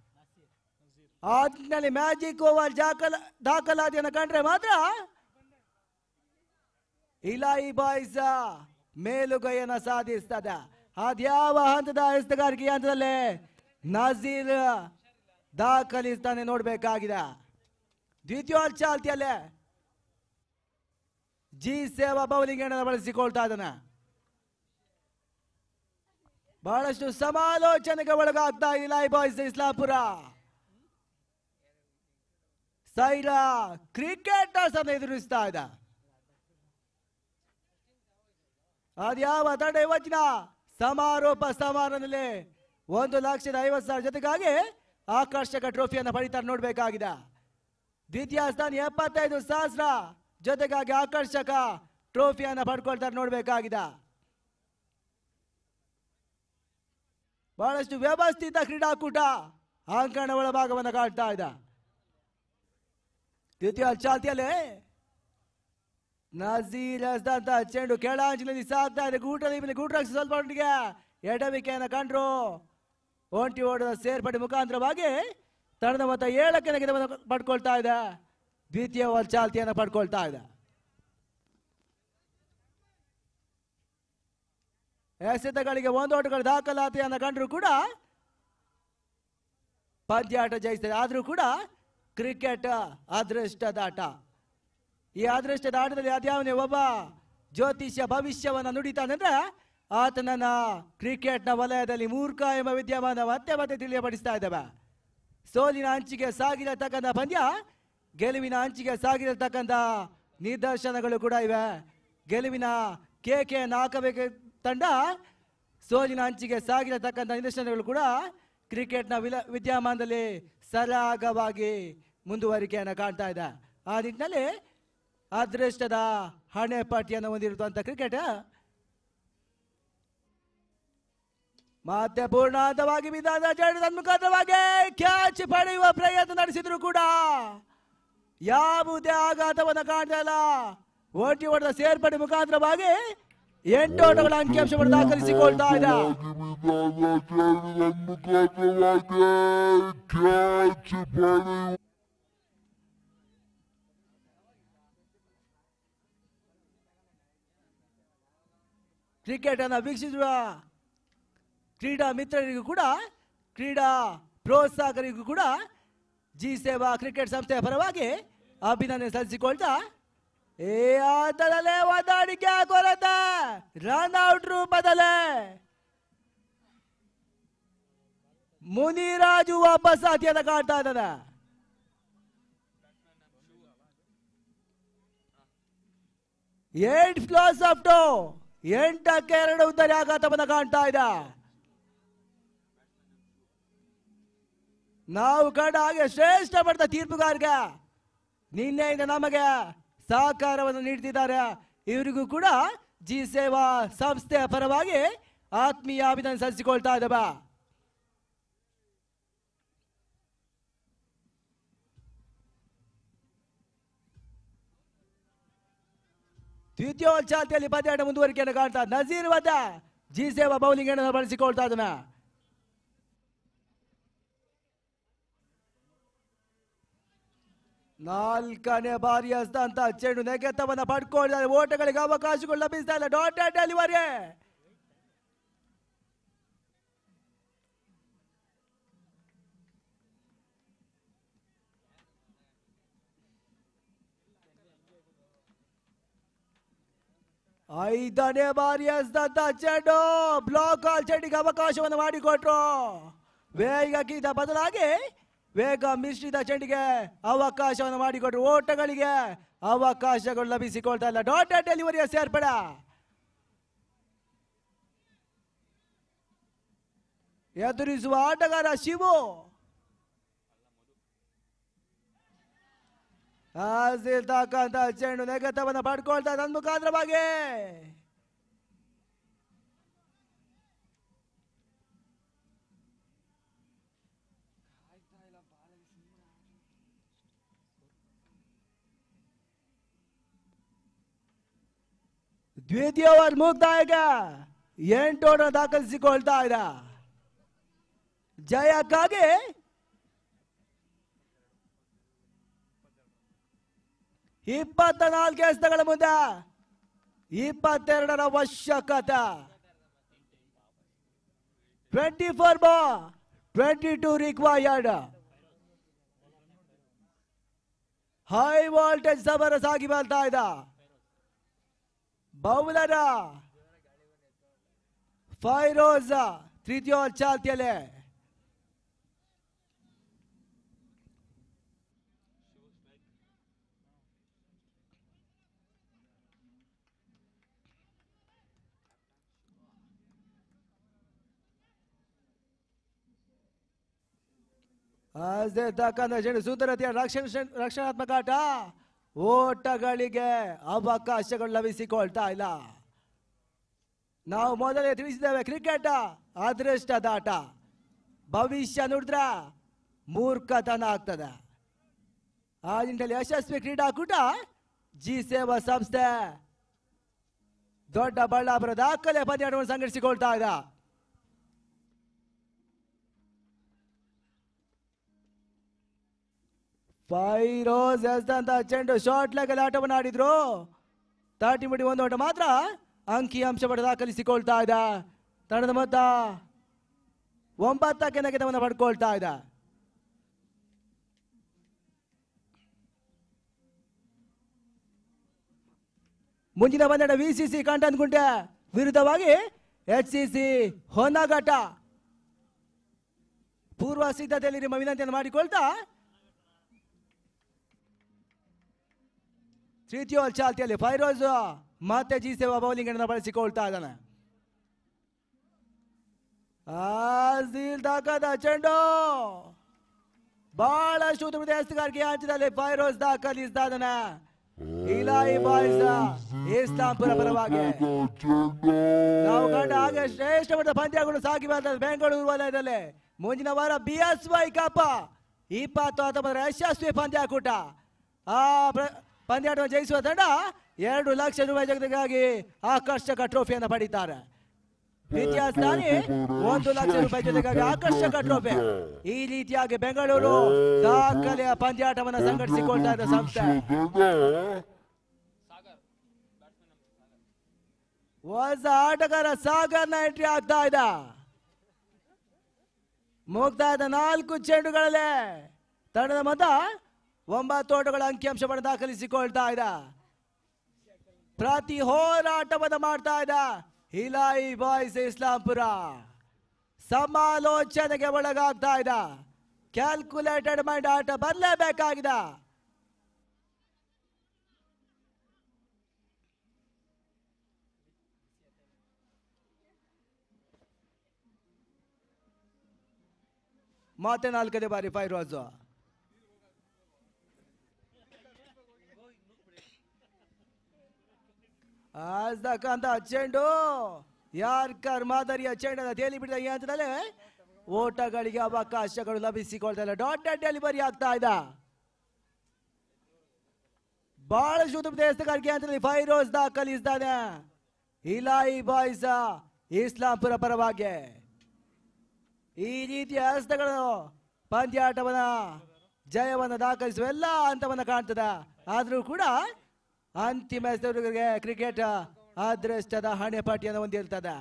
ಆದ್ಮೇಲೆ ಮ್ಯಾಜಿಕ್ ಓವರ್ ದಾಖಲಾತಿಯನ್ನು ಕಂಡ್ರೆ ಮಾತ್ರ ಇಲಾಹಿ ಬಾಯ್ಸ್ ಮೇಲುಗೈಯನ್ನು ಸಾಧಿಸ್ತದೆ. ಅದ್ಯಾವ ಹಂತದ ಎಸೆತಗಾರಿಕೆ ಹಂತದಲ್ಲಿ ನಜೀರ್ ದಾಖಲಿಸ್ತಾನೆ ನೋಡ್ಬೇಕಾಗಿದೆ. ದ್ವಿತೀಯ ಚಾಲ್ತಿಯಲ್ಲೇ ಜಿ ಸೇವಾ ಬೌಲಿಂಗ್ ಅನ್ನು ಬಳಸಿಕೊಳ್ತಾ ಇದ್ದಾನೆ. ಬಹಳಷ್ಟು ಸಮಾಲೋಚನೆಗೆ ಒಳಗಾಗ್ತಾ ಇಲಾಹಿ ಬಾಯ್ಸ್ ಇಸ್ಲಾಂಪುರ. ಸೈರಾ ಕ್ರಿಕೆಟರ್ಸ್ ಅನ್ನು ಎದುರಿಸ್ತಾ ಇದ್ದ. ಅದ್ಯಾವ ತಂಡ ಇವತ್ತಿನ ಸಮಾರೋಪ ಸಮಾರಂಭದಲ್ಲಿ 1,50,000 ಜೊತೆಗಾಗಿ ಆಕರ್ಷಕ ಟ್ರೋಫಿಯನ್ನು ಪಡಿತಾರೆ ನೋಡ್ಬೇಕಾಗಿದೆ. ದ್ವಿತೀಯ ಸ್ಥಾನ 75,000 ಜೊತೆಗಾಗಿ ಆಕರ್ಷಕ ಟ್ರೋಫಿಯನ್ನು ಪಡ್ಕೊಳ್ತಾರೆ ನೋಡಬೇಕಾಗಿದೆ. ಬಹಳಷ್ಟು ವ್ಯವಸ್ಥಿತ ಕ್ರೀಡಾಕೂಟ ಅಂಕಣ ಒಳಭಾಗವನ್ನು ಕಾಡ್ತಾ ಇದೆ. ದ್ವಿತೀಯ ಚಾಲ್ತಿಯಲ್ಲಿ ನಜೀರ್ ಎಸ್ದಂತ ಚೆಂಡು ಕೆಳಾಂಚಿನಲ್ಲಿ ಸಾಗ್ತಾ ಇದೆ. ಗೂಟ್ರಾಕ್ಸ್ ಸ್ವಲ್ಪ ಮಟ್ಟಿಗೆ ಎಡವಿಕೆಯನ್ನು ಕಂಡ್ರು. ಒಂಟಿ ಓಟದ ಸೇರ್ಪಡೆ ಮುಖಾಂತರವಾಗಿ ತಂಡದ ಮೊತ್ತ 7ಕ್ಕೆ ಗೆಲುವನ್ನು ಪಡ್ಕೊಳ್ತಾ ಇದೆ. ದ್ವಿತೀಯ ಓವರ್ ಚಾಲ್ತಿಯನ್ನು ಪಡ್ಕೊಳ್ತಾ ಇದೆ. ಎಸೆತಗಳಿಗೆ 1 ಓಟಗಳ ದಾಖಲಾತಿಯನ್ನು ಕಂಡ್ರು ಕೂಡ ಪಂದ್ಯಾಟ ಜಯಿಸ್ತದೆ. ಆದ್ರೂ ಕೂಡ ಕ್ರಿಕೆಟ್ ಅದೃಷ್ಟದ ಆಟ. ಈ ಅದೃಷ್ಟದ ಆಟದಲ್ಲಿ ಅದ್ಯಾವನೇ ಒಬ್ಬ ಜ್ಯೋತಿಷ್ಯ ಭವಿಷ್ಯವನ್ನ ನುಡಿತಾನಂದ್ರೆ ಆತನನ್ನ ಕ್ರಿಕೆಟ್ನ ವಲಯದಲ್ಲಿ ಮೂರ್ಖ ಎಂಬ ವಿದ್ಯಮಾನ ಮತ್ತೆ ಮತ್ತೆ ತಿಳಿಯಪಡಿಸ್ತಾ ಇದ್ದಾವೆ. ಸೋಲಿನ ಅಂಚಿಗೆ ಸಾಗಿರತಕ್ಕಂಥ ಪಂದ್ಯ, ಗೆಲುವಿನ ಅಂಚಿಗೆ ಸಾಗಿರತಕ್ಕಂಥ ನಿದರ್ಶನಗಳು ಕೂಡ ಇವೆ. ಗೆಲುವಿನ ಕೇಕೆಯನ್ನು ಹಾಕಬೇಕು ತಂಡ, ಸೋಲಿನ ಅಂಚಿಗೆ ಸಾಗಿರತಕ್ಕಂಥ ನಿದರ್ಶನಗಳು ಕೂಡ ಕ್ರಿಕೆಟ್ನ ವಿದ್ಯಮಾನದಲ್ಲಿ ಸರಾಗವಾಗಿ ಮುಂದುವರಿಕೆಯನ್ನು ಕಾಣ್ತಾ ಇದೆ. ಆ ನಿಟ್ಟಿನಲ್ಲಿ ಅದೃಷ್ಟದ ಹಣೆ ಪಟ್ಟಿಯನ್ನು ಹೊಂದಿರುವಂತ ಕ್ರಿಕೆಟ್ ಮತ್ತೆ ಪೂರ್ಣಾಂತವಾಗಿ ಬಿದ್ದ ಜಡದ ಮುಖಾಂತರವಾಗಿ ಕ್ಯಾಚ್ ಪಡೆಯುವ ಪ್ರಯತ್ನ ನಡೆಸಿದ್ರು ಕೂಡ ಯಾವುದೇ ಆಘಾತವನ್ನು ಕಾಣ್ತಾ ಇಲ್ಲ. ಓಟಿ ಓಟದ ಸೇರ್ಪಡೆ ಮುಖಾಂತರವಾಗಿ 8 ಓಟಗಳ ಅಂಕಿಅಂಶವನ್ನು ದಾಖಲಿಸಿಕೊಳ್ತಾ ಇದೆ. ಕ್ರಿಕೆಟ್ ಅನ್ನು ವೀಕ್ಷಿಸುವ ಕ್ರೀಡಾ ಮಿತ್ರರಿಗೂ ಕೂಡ ಕ್ರೀಡಾ ಪ್ರೋತ್ಸಾಹಕರಿಗೂ ಕೂಡ ಜಿ ಸೇವಾ ಕ್ರಿಕೆಟ್ ಸಂಸ್ಥೆಯ ಪರವಾಗಿ ಅಭಿನಂದನೆ ಸಲ್ಲಿಸಿಕೊಳ್ತಾ, ಆಟದಲ್ಲೇ ಹೊಂದಾಣಿಕೆ ಕೊರತೆ, ರನ್ ಔಟ್ ರೂಪದಲ್ಲೇ ಮುನಿರಾಜು ವಾಪಸ್ ಆತಿಯನ್ನು ಕಾಡ್ತಾ ಇದ್ದಾನೆ. ಏಟ್ ಕ್ಲಾಸ್ ಆಫ್ ಟು 8ಕ್ಕೆ 2 ಉತ್ತರಿ ಆಘಾತವನ್ನು ಕಾಣ್ತಾ ಇದೆ. ನಾವು ಕಂಡ ಹಾಗೆ ಶ್ರೇಷ್ಠ ಪಡೆದ ತೀರ್ಪುಗಾರರಿಗೆ ನಿನ್ನೆಯಿಂದ ನಮಗೆ ಸಹಕಾರವನ್ನು ನೀಡುತ್ತಿದ್ದಾರೆ. ಇವರಿಗೂ ಕೂಡ ಜಿ ಸೇವಾ ಸಂಸ್ಥೆಯ ಪರವಾಗಿ ಆತ್ಮೀಯ ಅಭಿನಂದನೆ ಸಲ್ಲಿಸಿಕೊಳ್ತಾ ಇದ್ದಾವೆ. ದ್ವಿತೀಯ ಚಾಲ್ತಿಯಲ್ಲಿ ಪಂದ್ಯಾಟ ಮುಂದುವರಿಕೆಯನ್ನು ಕಾಣ್ತಾ ನಜೀರ್ ವದ್ದ ಜಿ ಸೇವಾ ಬೌಲಿಂಗ್ ಅನ್ನು ಬಳಸಿಕೊಳ್ತಾ ಇದ್ದಾನೆ. ನಾಲ್ಕನೇ ಬಾರಿ ಹಸ್ದಂತ ಚೆಂಡು ನೆಗೆತವನ್ನ ಪಡ್ಕೊಂಡಿದ್ದಾರೆ. ಓಟಗಳಿಗೆ ಅವಕಾಶಗಳು ಲಭಿಸ್ತಾ ಇಲ್ಲ. Dotted delivery. ಐದನೇ ಬಾರಿ ಹಸ್ದಂತ ಚೆಂಡು ಬ್ಲಾಕ್ ಆಲ್ ಚೆಂಡಿಗೆ ಅವಕಾಶವನ್ನು ಮಾಡಿಕೊಟ್ರು. ವೇಗಕ್ಕಿಂತ ಬದಲಾಗಿ ವೇಗ ಮಿಶ್ರಿತ ಚೆಂಡಿಗೆ ಅವಕಾಶವನ್ನು ಮಾಡಿಕೊಟ್ರು. ಓಟಗಳಿಗೆ ಅವಕಾಶಗಳು ಲಭಿಸಿಕೊಳ್ತಾ ಇಲ್ಲ. ಡಾಟೆಡ್ ಡೆಲಿವರಿಯ ಸೇರ್ಪಡೆ. ಎದುರಿಸುವ ಆಟಗಾರ ಶಿವು. ತಕ್ಕಂತ ಚೆಂಡು ನೆಗೆತವನ್ನು ಪಡ್ಕೊಳ್ತಾ ನನ್ನ ಮುಖಾಂತರವಾಗಿ ದ್ವಿತೀಯ ಓವರ್ ಮುಕ್ತಾಯಕ 8 ಓಟ ದಾಖಲಿಸಿಕೊಳ್ತಾ ಇದೆ. ಜಯಕ್ಕಾಗಿ ಇಪ್ಪತ್ನಾಲ್ಕು ಎಸೆತಗಳ ಮುಂದೆ 22 ಅವಶ್ಯಕತೆ. 24 ಬಾಲ್ 22 ರಿಕ್ವೈರ್ಡ್. ಹೈ ವೋಲ್ಟೇಜ್ ಸಮರ ಸಾಗಿ ಬರ್ತಾ ಇದೆ. ಬೌಲರ ಫೈರೋಜ್ ತೃತೀಯ ಚಾಲ್ತಿಯಲ್ಲಿ ತಕ್ಕಂತ ಚೆಂಡು ಸುಂದರತೆಯ ರಕ್ಷಣಾತ್ಮಕ ಆಟ. ಓಟಗಳಿಗೆ ಅವಕಾಶಗಳು ಲಭಿಸಿಕೊಳ್ತಾ ಇಲ್ಲ. ನಾವು ಮೊದಲೇ ತಿಳಿಸಿದ್ದೇವೆ, ಕ್ರಿಕೆಟ್ ಅದೃಷ್ಟದ ಆಟ. ಭವಿಷ್ಯ ನುಡಿದ್ರ ಮೂರ್ಖತನ ಆಗ್ತದೆ. ಆ ನಿಟ್ಟಿನಲ್ಲಿ ಯಶಸ್ವಿ ಕ್ರೀಡಾಕೂಟ ಜಿ ಸೇವಾ ಸಂಸ್ಥೆ ದೊಡ್ಡಬಳ್ಳಾಪುರ ದಾಖಲೆ ಪಂದ್ಯಾಟವನ್ನು ಸಂಘಟಿಸಿಕೊಳ್ತಾ ಇದೆ. ಫೈರೋಸ್ ಎಸ್ದಂತ ಚೆಂಡು ಶಾರ್ಟ್ ಲೆಗ್ ಆಟವನ್ನು ಆಡಿದ್ರು. 30 ಮಿಡಿ 1 ಓಟ ಮಾತ್ರ ಅಂಕಿ ಅಂಶವನ್ನು ದಾಖಲಿಸಿಕೊಳ್ತಾ ಇದೆ. ತಂಡದ ಮೊತ್ತ 9ಕ್ಕೆ ನೆಗೆತವನ್ನು ಪಡ್ಕೊಳ್ತಾ ಇದೆ. ಮುಂದಿನ ಪಂದ್ಯ ವಿಸಿಸಿ ಕಾಂಟನ್ಗುಂಟೆ ವಿರುದ್ಧವಾಗಿ HCC ಹೊನ್ನಘಟ್ಟ. ಪೂರ್ವ ಸಿದ್ಧತೆಯಲ್ಲಿ ನಿಮ್ಮ ವಿನಂತಿಯನ್ನು ಮಾಡಿಕೊಳ್ತಾ ತೃತೀಯ ಚಾಲ್ತಿಯಲ್ಲಿ ಫೈರೋಜ್ ಮತ್ತೆ ಜಿ ಸೇವಾ ಬೌಲಿಂಗ್ ಅನ್ನು ಬಳಸಿಕೊಳ್ತಾ ಇದ್ದಾನೆ. ದಾಖದ ಚೆಂಡು ಬಹಳಷ್ಟು ಪ್ರದೇಶಗಾರಿಕೆ ಹಂತದಲ್ಲಿ ಫೈರೋಜ್ ದಾಖಲಿಸ್ತಾ ಇದ್ದಾನೆ. ಇಲಾಹಿ ಬಾಯ್ಸ್ ಇಸ್ಲಾಂಪುರ ಪರವಾಗಿ ನಾವು ಕಂಡ ಹಾಗೆ ಶ್ರೇಷ್ಠ ಮಟ್ಟದ ಪಂದ್ಯಗಳು ಸಾಗಿ ಬರ್ತದೆ ಬೆಂಗಳೂರು ವಲಯದಲ್ಲಿ. ಮುಂದಿನ ವಾರ BSY ಕಪ್ 2019 ಯಶಸ್ವಿ ಪಂದ್ಯಾಕೂಟ. ಆ ಪಂದ್ಯಾಟವನ್ನು ಜಯಿಸುವ ತಂಡ 2 ಲಕ್ಷ ರೂಪಾಯಿ ಜಗತ್ತಿಗಾಗಿ ಆಕರ್ಷಕ ಟ್ರೋಫಿಯನ್ನು ಪಡೀತಾರೆ. ದ್ವಿತೀಯ ಸ್ಥಾನಿ 1 ಲಕ್ಷ ರೂಪಾಯಿ ಜೊತೆಗಾಗಿ ಆಕರ್ಷಕ ಟ್ರೋಫಿ. ಈ ರೀತಿಯಾಗಿ ಬೆಂಗಳೂರು ದಾಖಲೆಯ ಪಂದ್ಯಾಟವನ್ನು ಸಂಘಟಿಸಿಕೊಳ್ತಾ ಇದ್ದ ಸಂಸ್ಥೆ. ಹೊಸ ಆಟಗಾರ ಸಾಗರ್ನ ಎಂಟ್ರಿ ಆಗ್ತಾ ಇದ್ದ. ಮುಕ್ತಾಯದ 4 ಚೆಂಡುಗಳಲ್ಲೇ ತಂಡದ ಮೊತ್ತ 9 ಓಟಗಳ ಅಂಕಿಅಂಶವನ್ನು ದಾಖಲಿಸಿಕೊಳ್ತಾ ಇದ್ದ. ಪ್ರತಿ ಹೋರಾಟವನ್ನು ಮಾಡ್ತಾ ಇದ್ದ ಇಲಾಹಿ ಬಾಯ್ಸ್ ಇಸ್ಲಾಂಪುರ ಸಮಾಲೋಚನೆಗೆ ಒಳಗಾಗ್ತಾ ಇದ್ದ. ಕ್ಯಾಲ್ಕುಲೇಟೆಡ್ ಮೈಂಡ್ ಆಟ ಬರಲೇಬೇಕಾಗಿದೆ. ಮತ್ತೆ 4ನೇ ಬಾರಿ ಫೈರೋಜ್. ಆಜ್ದಕ್ಕಂತ ಚೆಂಡು ಯಾರ್ಕರ್ ಮಾದರಿಯ ಚೆಂಡನ್ನು ತೇಲಿ ಬಿಡಿದ ಈ ಹಂತದಲ್ಲಿ ಓಟಗಳಿಗೆ ಅವಕಾಶಗಳು ಲಭಿಸಿಕೊಳ್ತಾ ಇಲ್ಲ. ಡಾಟೆಡ್ ಡೆಲಿವರಿ ಆಗ್ತಾ ಇದೆ. ಬಹಳಷ್ಟು ಪ್ರದೇಶಗಾರಿಕೆ ಹಂತದಲ್ಲಿ ಫೈರೋಜ್ ದಾಖಲಿಸ್ತಾನೆ. ಇಲಾಹಿ ಬಾಯ್ಸ್ ಇಸ್ಲಾಂಪುರ ಪರವಾಗಿ ಈ ರೀತಿಯ ಹಸ್ತಗಳು ಪಂದ್ಯಾಟವನ್ನ ಜಯವನ್ನು ದಾಖಲಿಸುವ ಎಲ್ಲ ಹಂತವನ್ನು ಕಾಣ್ತದೆ. ಆದರೂ ಕೂಡ ಅಂತಿಮ ಹೆಸರುಗಳಿಗೆ ಕ್ರಿಕೆಟ್ ಅದೃಷ್ಟದ ಹಣೆಪಟ್ಟಿಯನ್ನು ಹೊಂದಿರ್ತದೆ.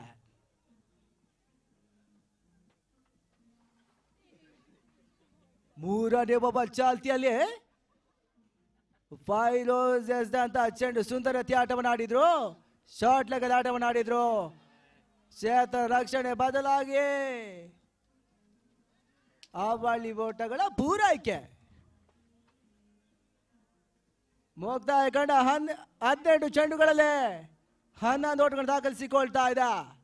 ಮೂರನೇ ಓವರ್ ಚಾಲ್ತಿಯಲ್ಲಿ ಫೈರೋಜ್ ಎಸ್ದಂತ ಚೆಂಡು ಸುಂದರತೆ ಆಟವನ್ನು ಆಡಿದ್ರು. ಶಾರ್ಟ್ ಲೆಗ್ ಆಟವನ್ನು ಆಡಿದ್ರು. ಕ್ಷೇತ್ರ ರಕ್ಷಣೆ ಬದಲಾಗಿ ಅವಳಿ ಓಟಗಳ ಪೂರೈಕೆ. ಮುಕ್ತಾಯ ಕಂಡ 12 ಚೆಂಡುಗಳಲ್ಲೇ 11 ಓಟಗಳನ್ನು ದಾಖಲಿಸಿಕೊಳ್ತಾ ಇದ್ದ.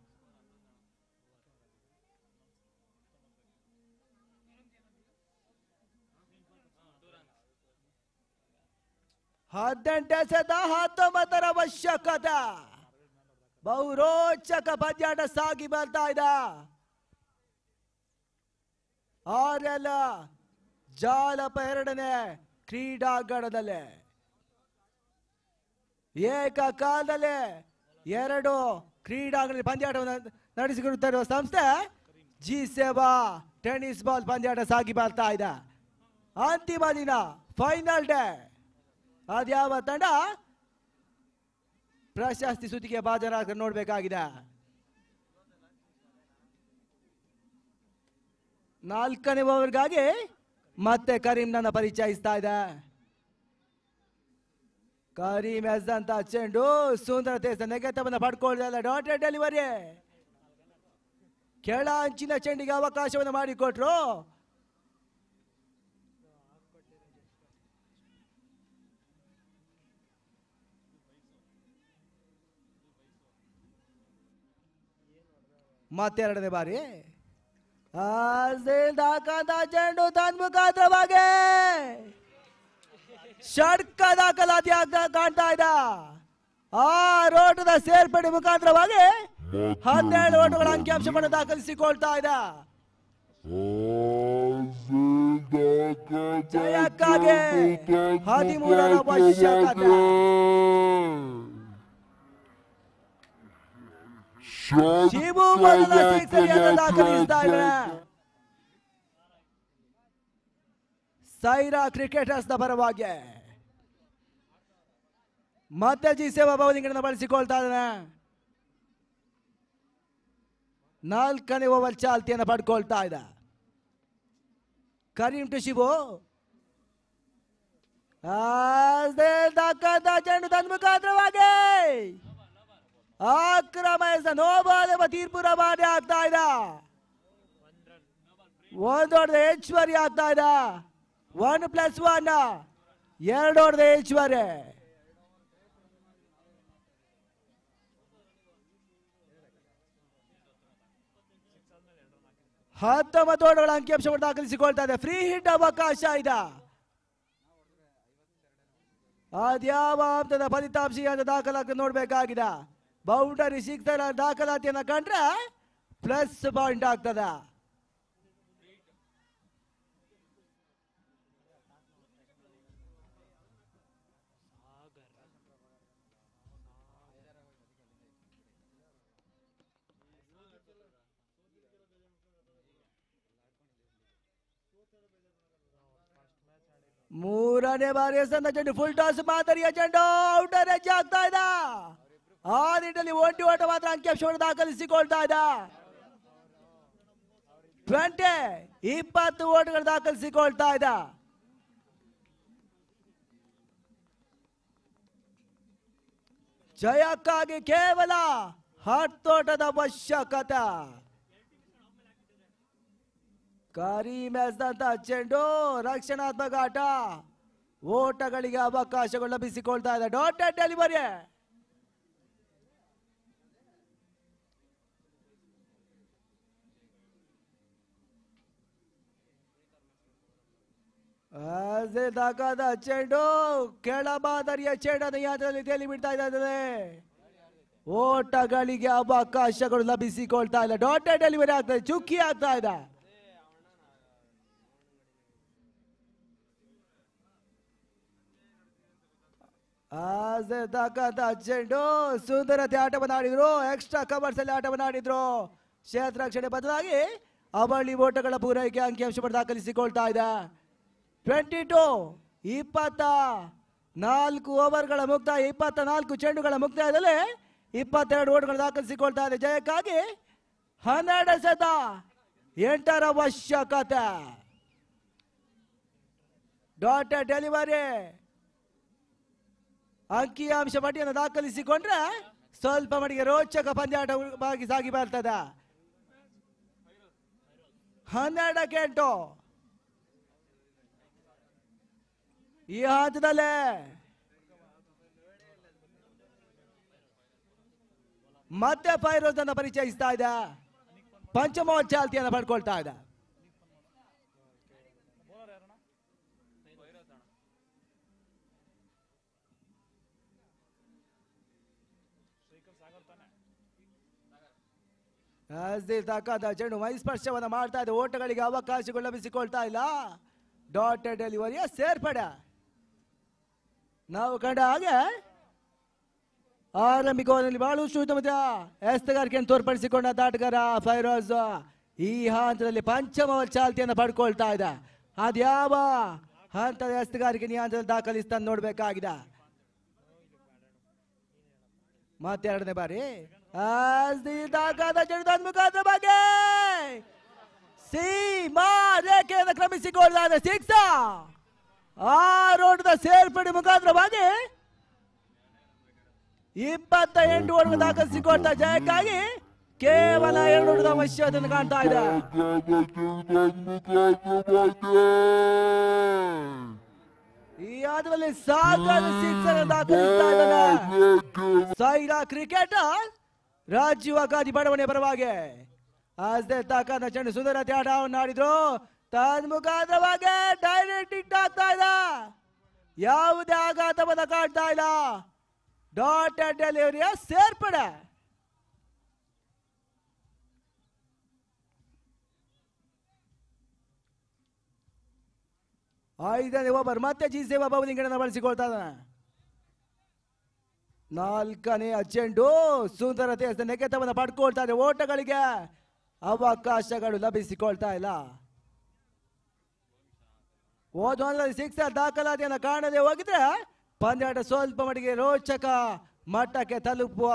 ಎಸೆತ 19ರ ಅವಶ್ಯಕತೆ. ಬಹು ರೋಚಕ ಪಂದ್ಯಾಟ ಸಾಗಿ ಬರ್ತಾ ಇದ್ದ. ಆರ್ಎಲ್ ಜಾಲಪ 2ನೇ ಕ್ರೀಡಾಂಗಣದಲ್ಲಿ ಏಕಕಾಲದಲ್ಲಿ 2 ಕ್ರೀಡಾಂಗಣದಲ್ಲಿ ಪಂದ್ಯಾಟವನ್ನು ನಡೆಸಿಕೊಡುತ್ತಿರುವ ಸಂಸ್ಥೆ ಜಿ ಸೇವಾ ಟೆನ್ನಿಸ್ ಬಾಲ್ ಪಂದ್ಯಾಟ ಸಾಗಿ ಬರ್ತಾ ಇದೆ. ಅಂತಿಮ ದಿನ ಫೈನಲ್ ಡೇ. ಅದ್ಯಾವ ತಂಡ ಪ್ರಶಸ್ತಿ ಸುತ್ತಿಗೆ ಬಾಜರಾಗ ನೋಡಬೇಕಾಗಿದೆ. 4ನೇ ಓವರ್ಗಾಗಿ ಮತ್ತೆ ಕರೀಂ ನನ್ನ ಪರಿಚಯಿಸ್ತಾ ಇದೆ. ಕರೀಂ ಎಸ್ದಂತ ಚೆಂಡು ಸುಂದರತೆ ನೆಗೆತವನ್ನು ಪಡ್ಕೊಳ್ಳಲ್ಲ. ಡಾಟೆಡ್ ಡೆಲಿವರಿ ಕೆಳ ಅಂಚಿನ ಚೆಂಡಿಗೆ ಅವಕಾಶವನ್ನು ಮಾಡಿಕೊಟ್ರು. ಮತ್ತೆ 2ನೇ ಬಾರಿ ಚೆಂಡು ತನ್ಮುಖಾಂತರವಾಗಿ ಷಡ್ಕ ದಾಖಲಾತಿ ಕಾಣ್ತಾ ಇದೆ. ಆ ರೋಟದ ಸೇರ್ಪಡೆ ಮುಖಾಂತರವಾಗಿ 12 ಓಟಗಳ ಅಂಕಿಅಂಶವನ್ನು ದಾಖಲಿಸಿಕೊಳ್ತಾ ಇದೆ. ಜಯಕ್ಕಾಗಿ 13ರ ಅವಶ್ಯಕತೆ. ಶಿವು ಮೊದಲ ಸಿಕ್ಸರಿಯನ್ನು ದಾಖಲಿಸ್ತಾ ಇದ್ದಾರೆ. ಸೈರಾ ಕ್ರಿಕೆಟರ್ಸ್ ನ ಪರವಾಗಿ ಮತ್ತೆ ಸೇವಾ ಬೌಲಿಂಗ್ ಅನ್ನು ಬಳಸಿಕೊಳ್ತಾ ಇದ್ದಾನೆ. 4ನೇ ಓವರ್ ಚಾಲ್ತಿಯನ್ನು ಪಡ್ಕೊಳ್ತಾ ಇದೆ. ಕರೀಂ ಟು ಶಿವು. ಚೆಂಡು ತನ್ನ ಮುಖಾಂತರವಾಗಿ ಆಕ್ರಮಣ ನೋಬಾಲ್ ಎಂಬ ತೀರ್ಪು ರವಾನೆ ಆಗ್ತಾ ಇದೆ. ಒಂದು ಹೊಡೆದ ಹೆಚ್ಚುವರಿ ಆಗ್ತಾ ಇದೆ. 1+1 2 ಹೊಡೆದ ಹೆಚ್ಚುವರಿ. ಹತ್ತೊಂಬತ್ತು ಓಟಗಳ ಅಂಕಿಅಂಶವನ್ನು ದಾಖಲಿಸಿಕೊಳ್ತಾ ಇದೆ. ಫ್ರೀ ಹಿಟ್ ಅವಕಾಶ ಇದೆ. ಅದ್ಯಾವ ಹಂತದ ಫಲಿತಾಂಶ ಅಂತ ದಾಖಲಾತಿ ನೋಡ್ಬೇಕಾಗಿದೆ. ಬೌಂಡರಿ ಸಿಕ್ಸರ್ ದಾಖಲಾತಿಯನ್ನು ಕಂಡ್ರೆ ಪ್ಲಸ್ ಪಾಯಿಂಟ್ ಆಗ್ತದೆ. ಮೂರನೇ ಬಾರಿಯ ಸಣ್ಣ ಚೆಂಡು ಫುಲ್ ಟಾಸ್ ಮಾದರಿಯ ಚೆಂಡು ಔಟರ್ ಹೆಜ್ಜೆ ಆಗ್ತಾ ಇದೆ. ಆ ನಿಟ್ಟಿನಲ್ಲಿ ಒಂಟಿ ಓಟ ಮಾತ್ರ ಅಂಕಿಅಂಶವನ್ನು ದಾಖಲಿಸಿಕೊಳ್ತಾ ಇದೆ. 20 ಓಟಗಳು ದಾಖಲಿಸಿಕೊಳ್ತಾ ಇದೆ. ಜಯಕ್ಕಾಗಿ ಕೇವಲ 10 ಓಟದ ಅವಶ್ಯಕತೆ. ಕರೀಂ ಎಸೆದಂತ ಚೆಂಡು ರಕ್ಷಣಾತ್ಮಕ ಆಟ. ಓಟಗಳಿಗೆ ಅವಕಾಶಗಳು ಲಭಿಸಿಕೊಳ್ತಾ ಇದೆ. Dotted delivery. ದಾಖದ ಚೆಂಡು ಕೆಳಮಾದರಿಯ ಚೆಂಡನ್ನು ಯಾತ್ರದಲ್ಲಿ ತೇಲಿ ಬಿಡ್ತಾ ಇದ್ದಾರೆ. ಓಟಗಳಿಗೆ ಅವಕಾಶಗಳು ಲಭಿಸಿಕೊಳ್ತಾ ಇಲ್ಲ. ಡಾಟೆಡ್ ಡೆಲಿವರಿ ಆಗ್ತಾ ಇದೆ. ಚುಕ್ಕಿ ಆಗ್ತಾ ಇದೆ. ಚೆಂಡು ಸುಂದರತೆ ಆಟವನ್ನು ಆಡಿದ್ರು. ಎಕ್ಸ್ಟ್ರಾ ಕವರ್ಸ್ ಅಲ್ಲಿ ಆಟವನ್ನು ಆಡಿದ್ರು. ಕ್ಷೇತ್ರ ರಕ್ಷಣೆ ಬದಲಾಗಿ ಅವಳಿ ಓಟಗಳ ಪೂರೈಕೆ ಅಂಕಿಅಂಶವನ್ನು ದಾಖಲಿಸಿಕೊಳ್ತಾ ಇದೆ. 24 ಓವರ್ಗಳ ಮುಕ್ತಾಯ. 24 ಚೆಂಡುಗಳ ಮುಕ್ತಾಯದಲ್ಲಿ 22 ಓಟಗಳು ದಾಖಲಿಸಿಕೊಳ್ತಾ ಇದೆ. ಜಯಕ್ಕಾಗಿ 12 ಅವಶ್ಯಕತೆ. Dotted delivery. ಅಂಕಿಅಂಶ ಪಟ್ಟಿಯನ್ನು ದಾಖಲಿಸಿಕೊಂಡ್ರೆ ಸ್ವಲ್ಪ ಮಟ್ಟಿಗೆ ರೋಚಕ ಪಂದ್ಯಾಟವಾಗಿ ಸಾಗಿ ಬರ್ತದೆ. 12ಕ್ಕೆ 8 ಈ ಹಂತದಲ್ಲೇ ಮತ್ತೆ ಫೈರೋಜ್ ಅನ್ನು ಪರಿಚಯಿಸ್ತಾ ಇದೆ. ಪಂಚಮ ಚಾಲ್ತಿಯನ್ನು ಪಡ್ಕೊಳ್ತಾ ಇದೆ. ಚೆಂಡು ಮೈಸ್ಪರ್ಶವನ್ನು ಮಾಡ್ತಾ ಇದೆ. ಓಟಗಳಿಗೆ ಅವಕಾಶಗಳು ಲಭಿಸಿಕೊಳ್ತಾ ಇಲ್ಲ. ಡಾಟೆಡ್ ಡೆಲಿವರಿಯ ಸೇರ್ಪಡೆ. ನಾವು ಕಂಡ ಹಾಗೆ ಆರಂಭಿಕ ಓವರ್ನಲ್ಲಿ ಬಹಳಷ್ಟು ಉತ್ತಮ ಎಸ್ತಗಾರಿಕೆಯನ್ನು ತೋರ್ಪಡಿಸಿಕೊಂಡ ಆಟಗಾರ ಫೈರೋಜ್ ಈ ಹಂತದಲ್ಲಿ ಪಂಚಮ ಚಾಲ್ತಿಯನ್ನು ಪಡ್ಕೊಳ್ತಾ ಇದೆ. ಅದ್ಯಾವ ಹಂತದ ಎಸ್ತಗಾರಿಕೆ ಹಂತದಲ್ಲಿ ದಾಖಲಿಸ್ತಾನೆ ನೋಡ್ಬೇಕಾಗಿದೆ. ಮತ್ತೆ 2ನೇ ಬಾರಿ ಮುಖಾಂತರ ಬಗ್ಗೆ ಸೀಮಾ ರೇಖೆಯನ್ನು ಕ್ರಮಿಸಿಕೊಳ್ಳಲಾದ 6 ಆ ರೋಟದ ಸೇರ್ಪಡೆ ಮುಖಾಂತರವಾಗಿ 28 ಓಟಗಳು ದಾಖಲಿಸಿಕೊಳ್ತಾ ಜಯಕ್ಕಾಗಿ ಕೇವಲ 2 ಓಟದ ಅವಶ್ಯಕತೆಯನ್ನು ಕಾಣ್ತಾ ಇದೆ. ಈ ಹಂತದಲ್ಲಿ ಸಾಕಷ್ಟು ಸಿಕ್ಸರ್ ದಾಖಲಿಸ್ತಾ ಇದ್ದಾನೆ ಸೈರಾ ಕ್ರಿಕೆಟರ್ ರಾಜೀವ್ ಅಗಾದಿ ಬಡವಣೆ ಪರವಾಗಿ. ಅದೇ ತಾಕದ ಚೆಂಡು ಸುಂದರತೆ ಆಟವನ್ನು ಆಡಿದ್ರು. ತನ್ ಮುಖಾಂತರವಾಗಿ ಡೈರೆಕ್ಟ್ ಹಿಟ್ ಆಗ್ತಾ ಇದೆ. ಯಾವುದೇ ಆಘಾತವನ್ನು ಕಾಡ್ತಾ ಇಲ್ಲ. ಡಾಟೆಡ್ ಡೆಲಿವರಿಯ ಸೇರ್ಪಡೆ. ಐದನೇ ಓವರ್ ಮತ್ತೆ ಸೇವಾ ಬೌಲಿಂಗ್ ಅನ್ನು ಬಳಸಿಕೊಳ್ತಾ ಇದ್ದಾನೆ. ನಾಲ್ಕನೇ ಚೆಂಡು ಸುಂದರತೆ ನೆಗೆತವನ್ನು ಪಡ್ಕೊಳ್ತಾ ಇದೆ. ಓಟಗಳಿಗೆ ಅವಕಾಶಗಳು ಲಭಿಸಿಕೊಳ್ತಾ ಇಲ್ಲ. ಹೋದ್ರಲ್ಲಿ ಸಿಕ್ಸರ್ ದಾಖಲಾತಿಯನ್ನು ಕಾಣದೆ ಹೋಗಿದ್ರೆ ಪಂದ್ಯಾಟ ಸ್ವಲ್ಪ ಮಟ್ಟಿಗೆ ರೋಚಕ ಮಟ್ಟಕ್ಕೆ ತಲುಪುವ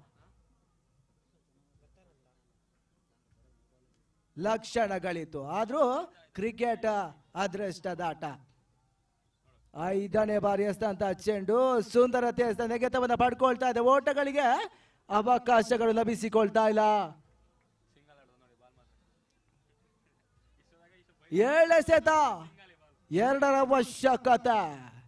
ಲಕ್ಷಣಗಳಿತ್ತು. ಆದ್ರೂ ಕ್ರಿಕೆಟ್ ಅದೃಷ್ಟದ ಆಟ. ಐದನೇ ಬಾರಿ ಎಸ್ತಂತ ಚೆಂಡು ಸುಂದರತೆ ನೆಗೆತವನ್ನು ಪಡ್ಕೊಳ್ತಾ ಇದೆ. ಓಟಗಳಿಗೆ ಅವಕಾಶಗಳು ಲಭಿಸಿಕೊಳ್ತಾ ಇಲ್ಲ. 7 ಎಸೆತ 2 ಅವಶ್ಯಕತೆ.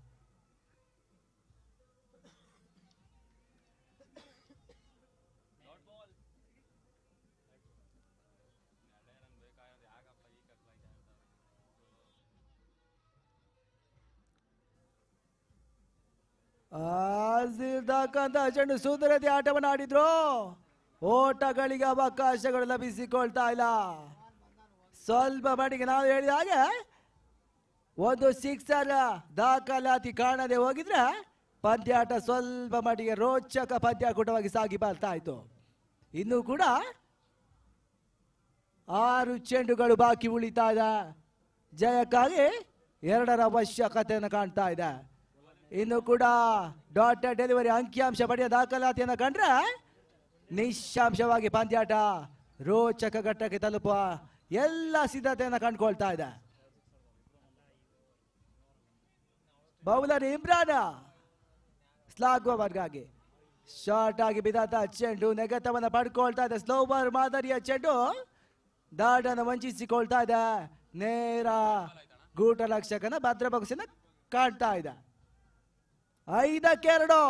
ಚೆಂಡು ಸುಂದರತೆ ಆಟವನ್ನು ಆಡಿದ್ರು. ಓಟಗಳಿಗೆ ಅವಕಾಶಗಳು ಲಭಿಸಿಕೊಳ್ತಾ ಇಲ್ಲ. ಸ್ವಲ್ಪ ಮಟ್ಟಿಗೆ ನಾವು ಹೇಳಿದ ಹಾಗೆ ಒಂದು ಸಿಕ್ಸರ್ ದಾಖಲಾತಿ ಕಾಣದೆ ಹೋಗಿದ್ರೆ ಪಂದ್ಯಾಟ ಸ್ವಲ್ಪ ಮಟ್ಟಿಗೆ ರೋಚಕ ಪಂದ್ಯಾಕೂಟವಾಗಿ ಸಾಗಿ ಬರ್ತಾ ಇತ್ತು. ಇನ್ನು ಕೂಡ 6 ಚೆಂಡುಗಳು ಬಾಕಿ ಉಳಿತಾ ಇದೆ. ಜಯಕ್ಕಾಗಿ 2 ಅವಶ್ಯಕತೆಯನ್ನು ಕಾಣ್ತಾ ಇದೆ. ಇನ್ನು ಕೂಡ ಡಾಟೆಡ್ ಡೆಲಿವರಿ ಅಂಕಿಅಂಶ ಪಡೆಯ ದಾಖಲಾತಿಯನ್ನು ಕಂಡ್ರೆ ನಿಶಾಂಶವಾಗಿ ಪಂದ್ಯಾಟ ರೋಚಕ ಘಟ್ಟಕ್ಕೆ ತಲುಪುವ ಎಲ್ಲ ಸಿದ್ಧತೆಯನ್ನು ಕಂಡುಕೊಳ್ತಾ ಇದೆ. ಬೌಲರ್ ಇಮ್ರಾನ್ ಸ್ಲಾಗ್ ಓವರ್ಗಾಗಿ ಶಾರ್ಟ್ ಆಗಿ ಬಿದ್ದಾತ ಚೆಂಡು ನೆಗೆತವನ್ನು ಪಡ್ಕೊಳ್ತಾ ಇದೆ. ಸ್ಲೋ ಓವರ್ ಮಾದರಿಯ ಚೆಂಡು ದಾಟನ್ನು ವಂಚಿಸಿಕೊಳ್ತಾ ಇದೆ. ನೇರ ಗೂಟ ರಕ್ಷಕನ ಭದ್ರ ಬಾಕ್ಸಿನ ಕಾಣ್ತಾ ಇದೆ. 5ಕ್ಕೆ 2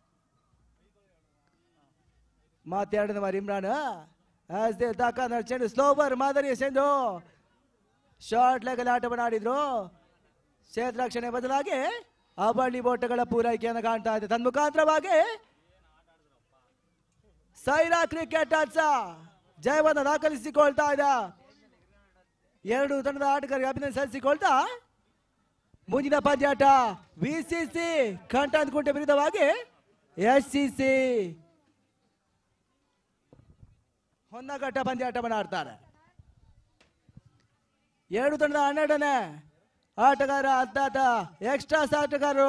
ಮಾತೆರಡನೇ ಬಾರಿ ಇಮ್ರಾನ್ ಚೆಂಡು ಸ್ಲೋ ಓವರ್ ಮಾದರಿಯ ಚೆಂಡು ಶಾರ್ಟ್ ಲೆಗ್ ಆಟವನ್ನು ಆಡಿದ್ರು. ಕ್ಷೇತ್ರ ರಕ್ಷಣೆ ಬದಲಾಗಿ ಅಬಳಿ ಬೋಟಗಳ ಪೂರೈಕೆಯನ್ನು ಕಾಣ್ತಾ ಇದೆ. ತನ್ಮುಖಾಂತರವಾಗಿ ಸೈರಾ ಕ್ರಿಕೆಟರ್ಸ್ ಜಯವನ್ನು ದಾಖಲಿಸಿಕೊಳ್ತಾ ಇದೆ. 2 ತಂಡದ ಆಟಗಾರರಿಗೆ ಅಭಿನಂದನೆ ಸಲ್ಲಿಸಿಕೊಳ್ತಾ ಮುಂದಿನ ಪಂದ್ಯಾಟ ವಿಸಿಸಿ ಕಂಠಾಂತಕುಂಟೆ ವಿರುದ್ಧವಾಗಿ ಎಸ್ಸಿಸಿ ಹೊನ್ನಘಟ್ಟ ಪಂದ್ಯಾಟವನ್ನು ಆಡ್ತಾರೆ. 2 ತಂಡದ 12ನೇ ಆಟಗಾರ ಅರ್ಥಾತ್ ಎಕ್ಸ್ಟ್ರಾ ಆಟಗಾರರು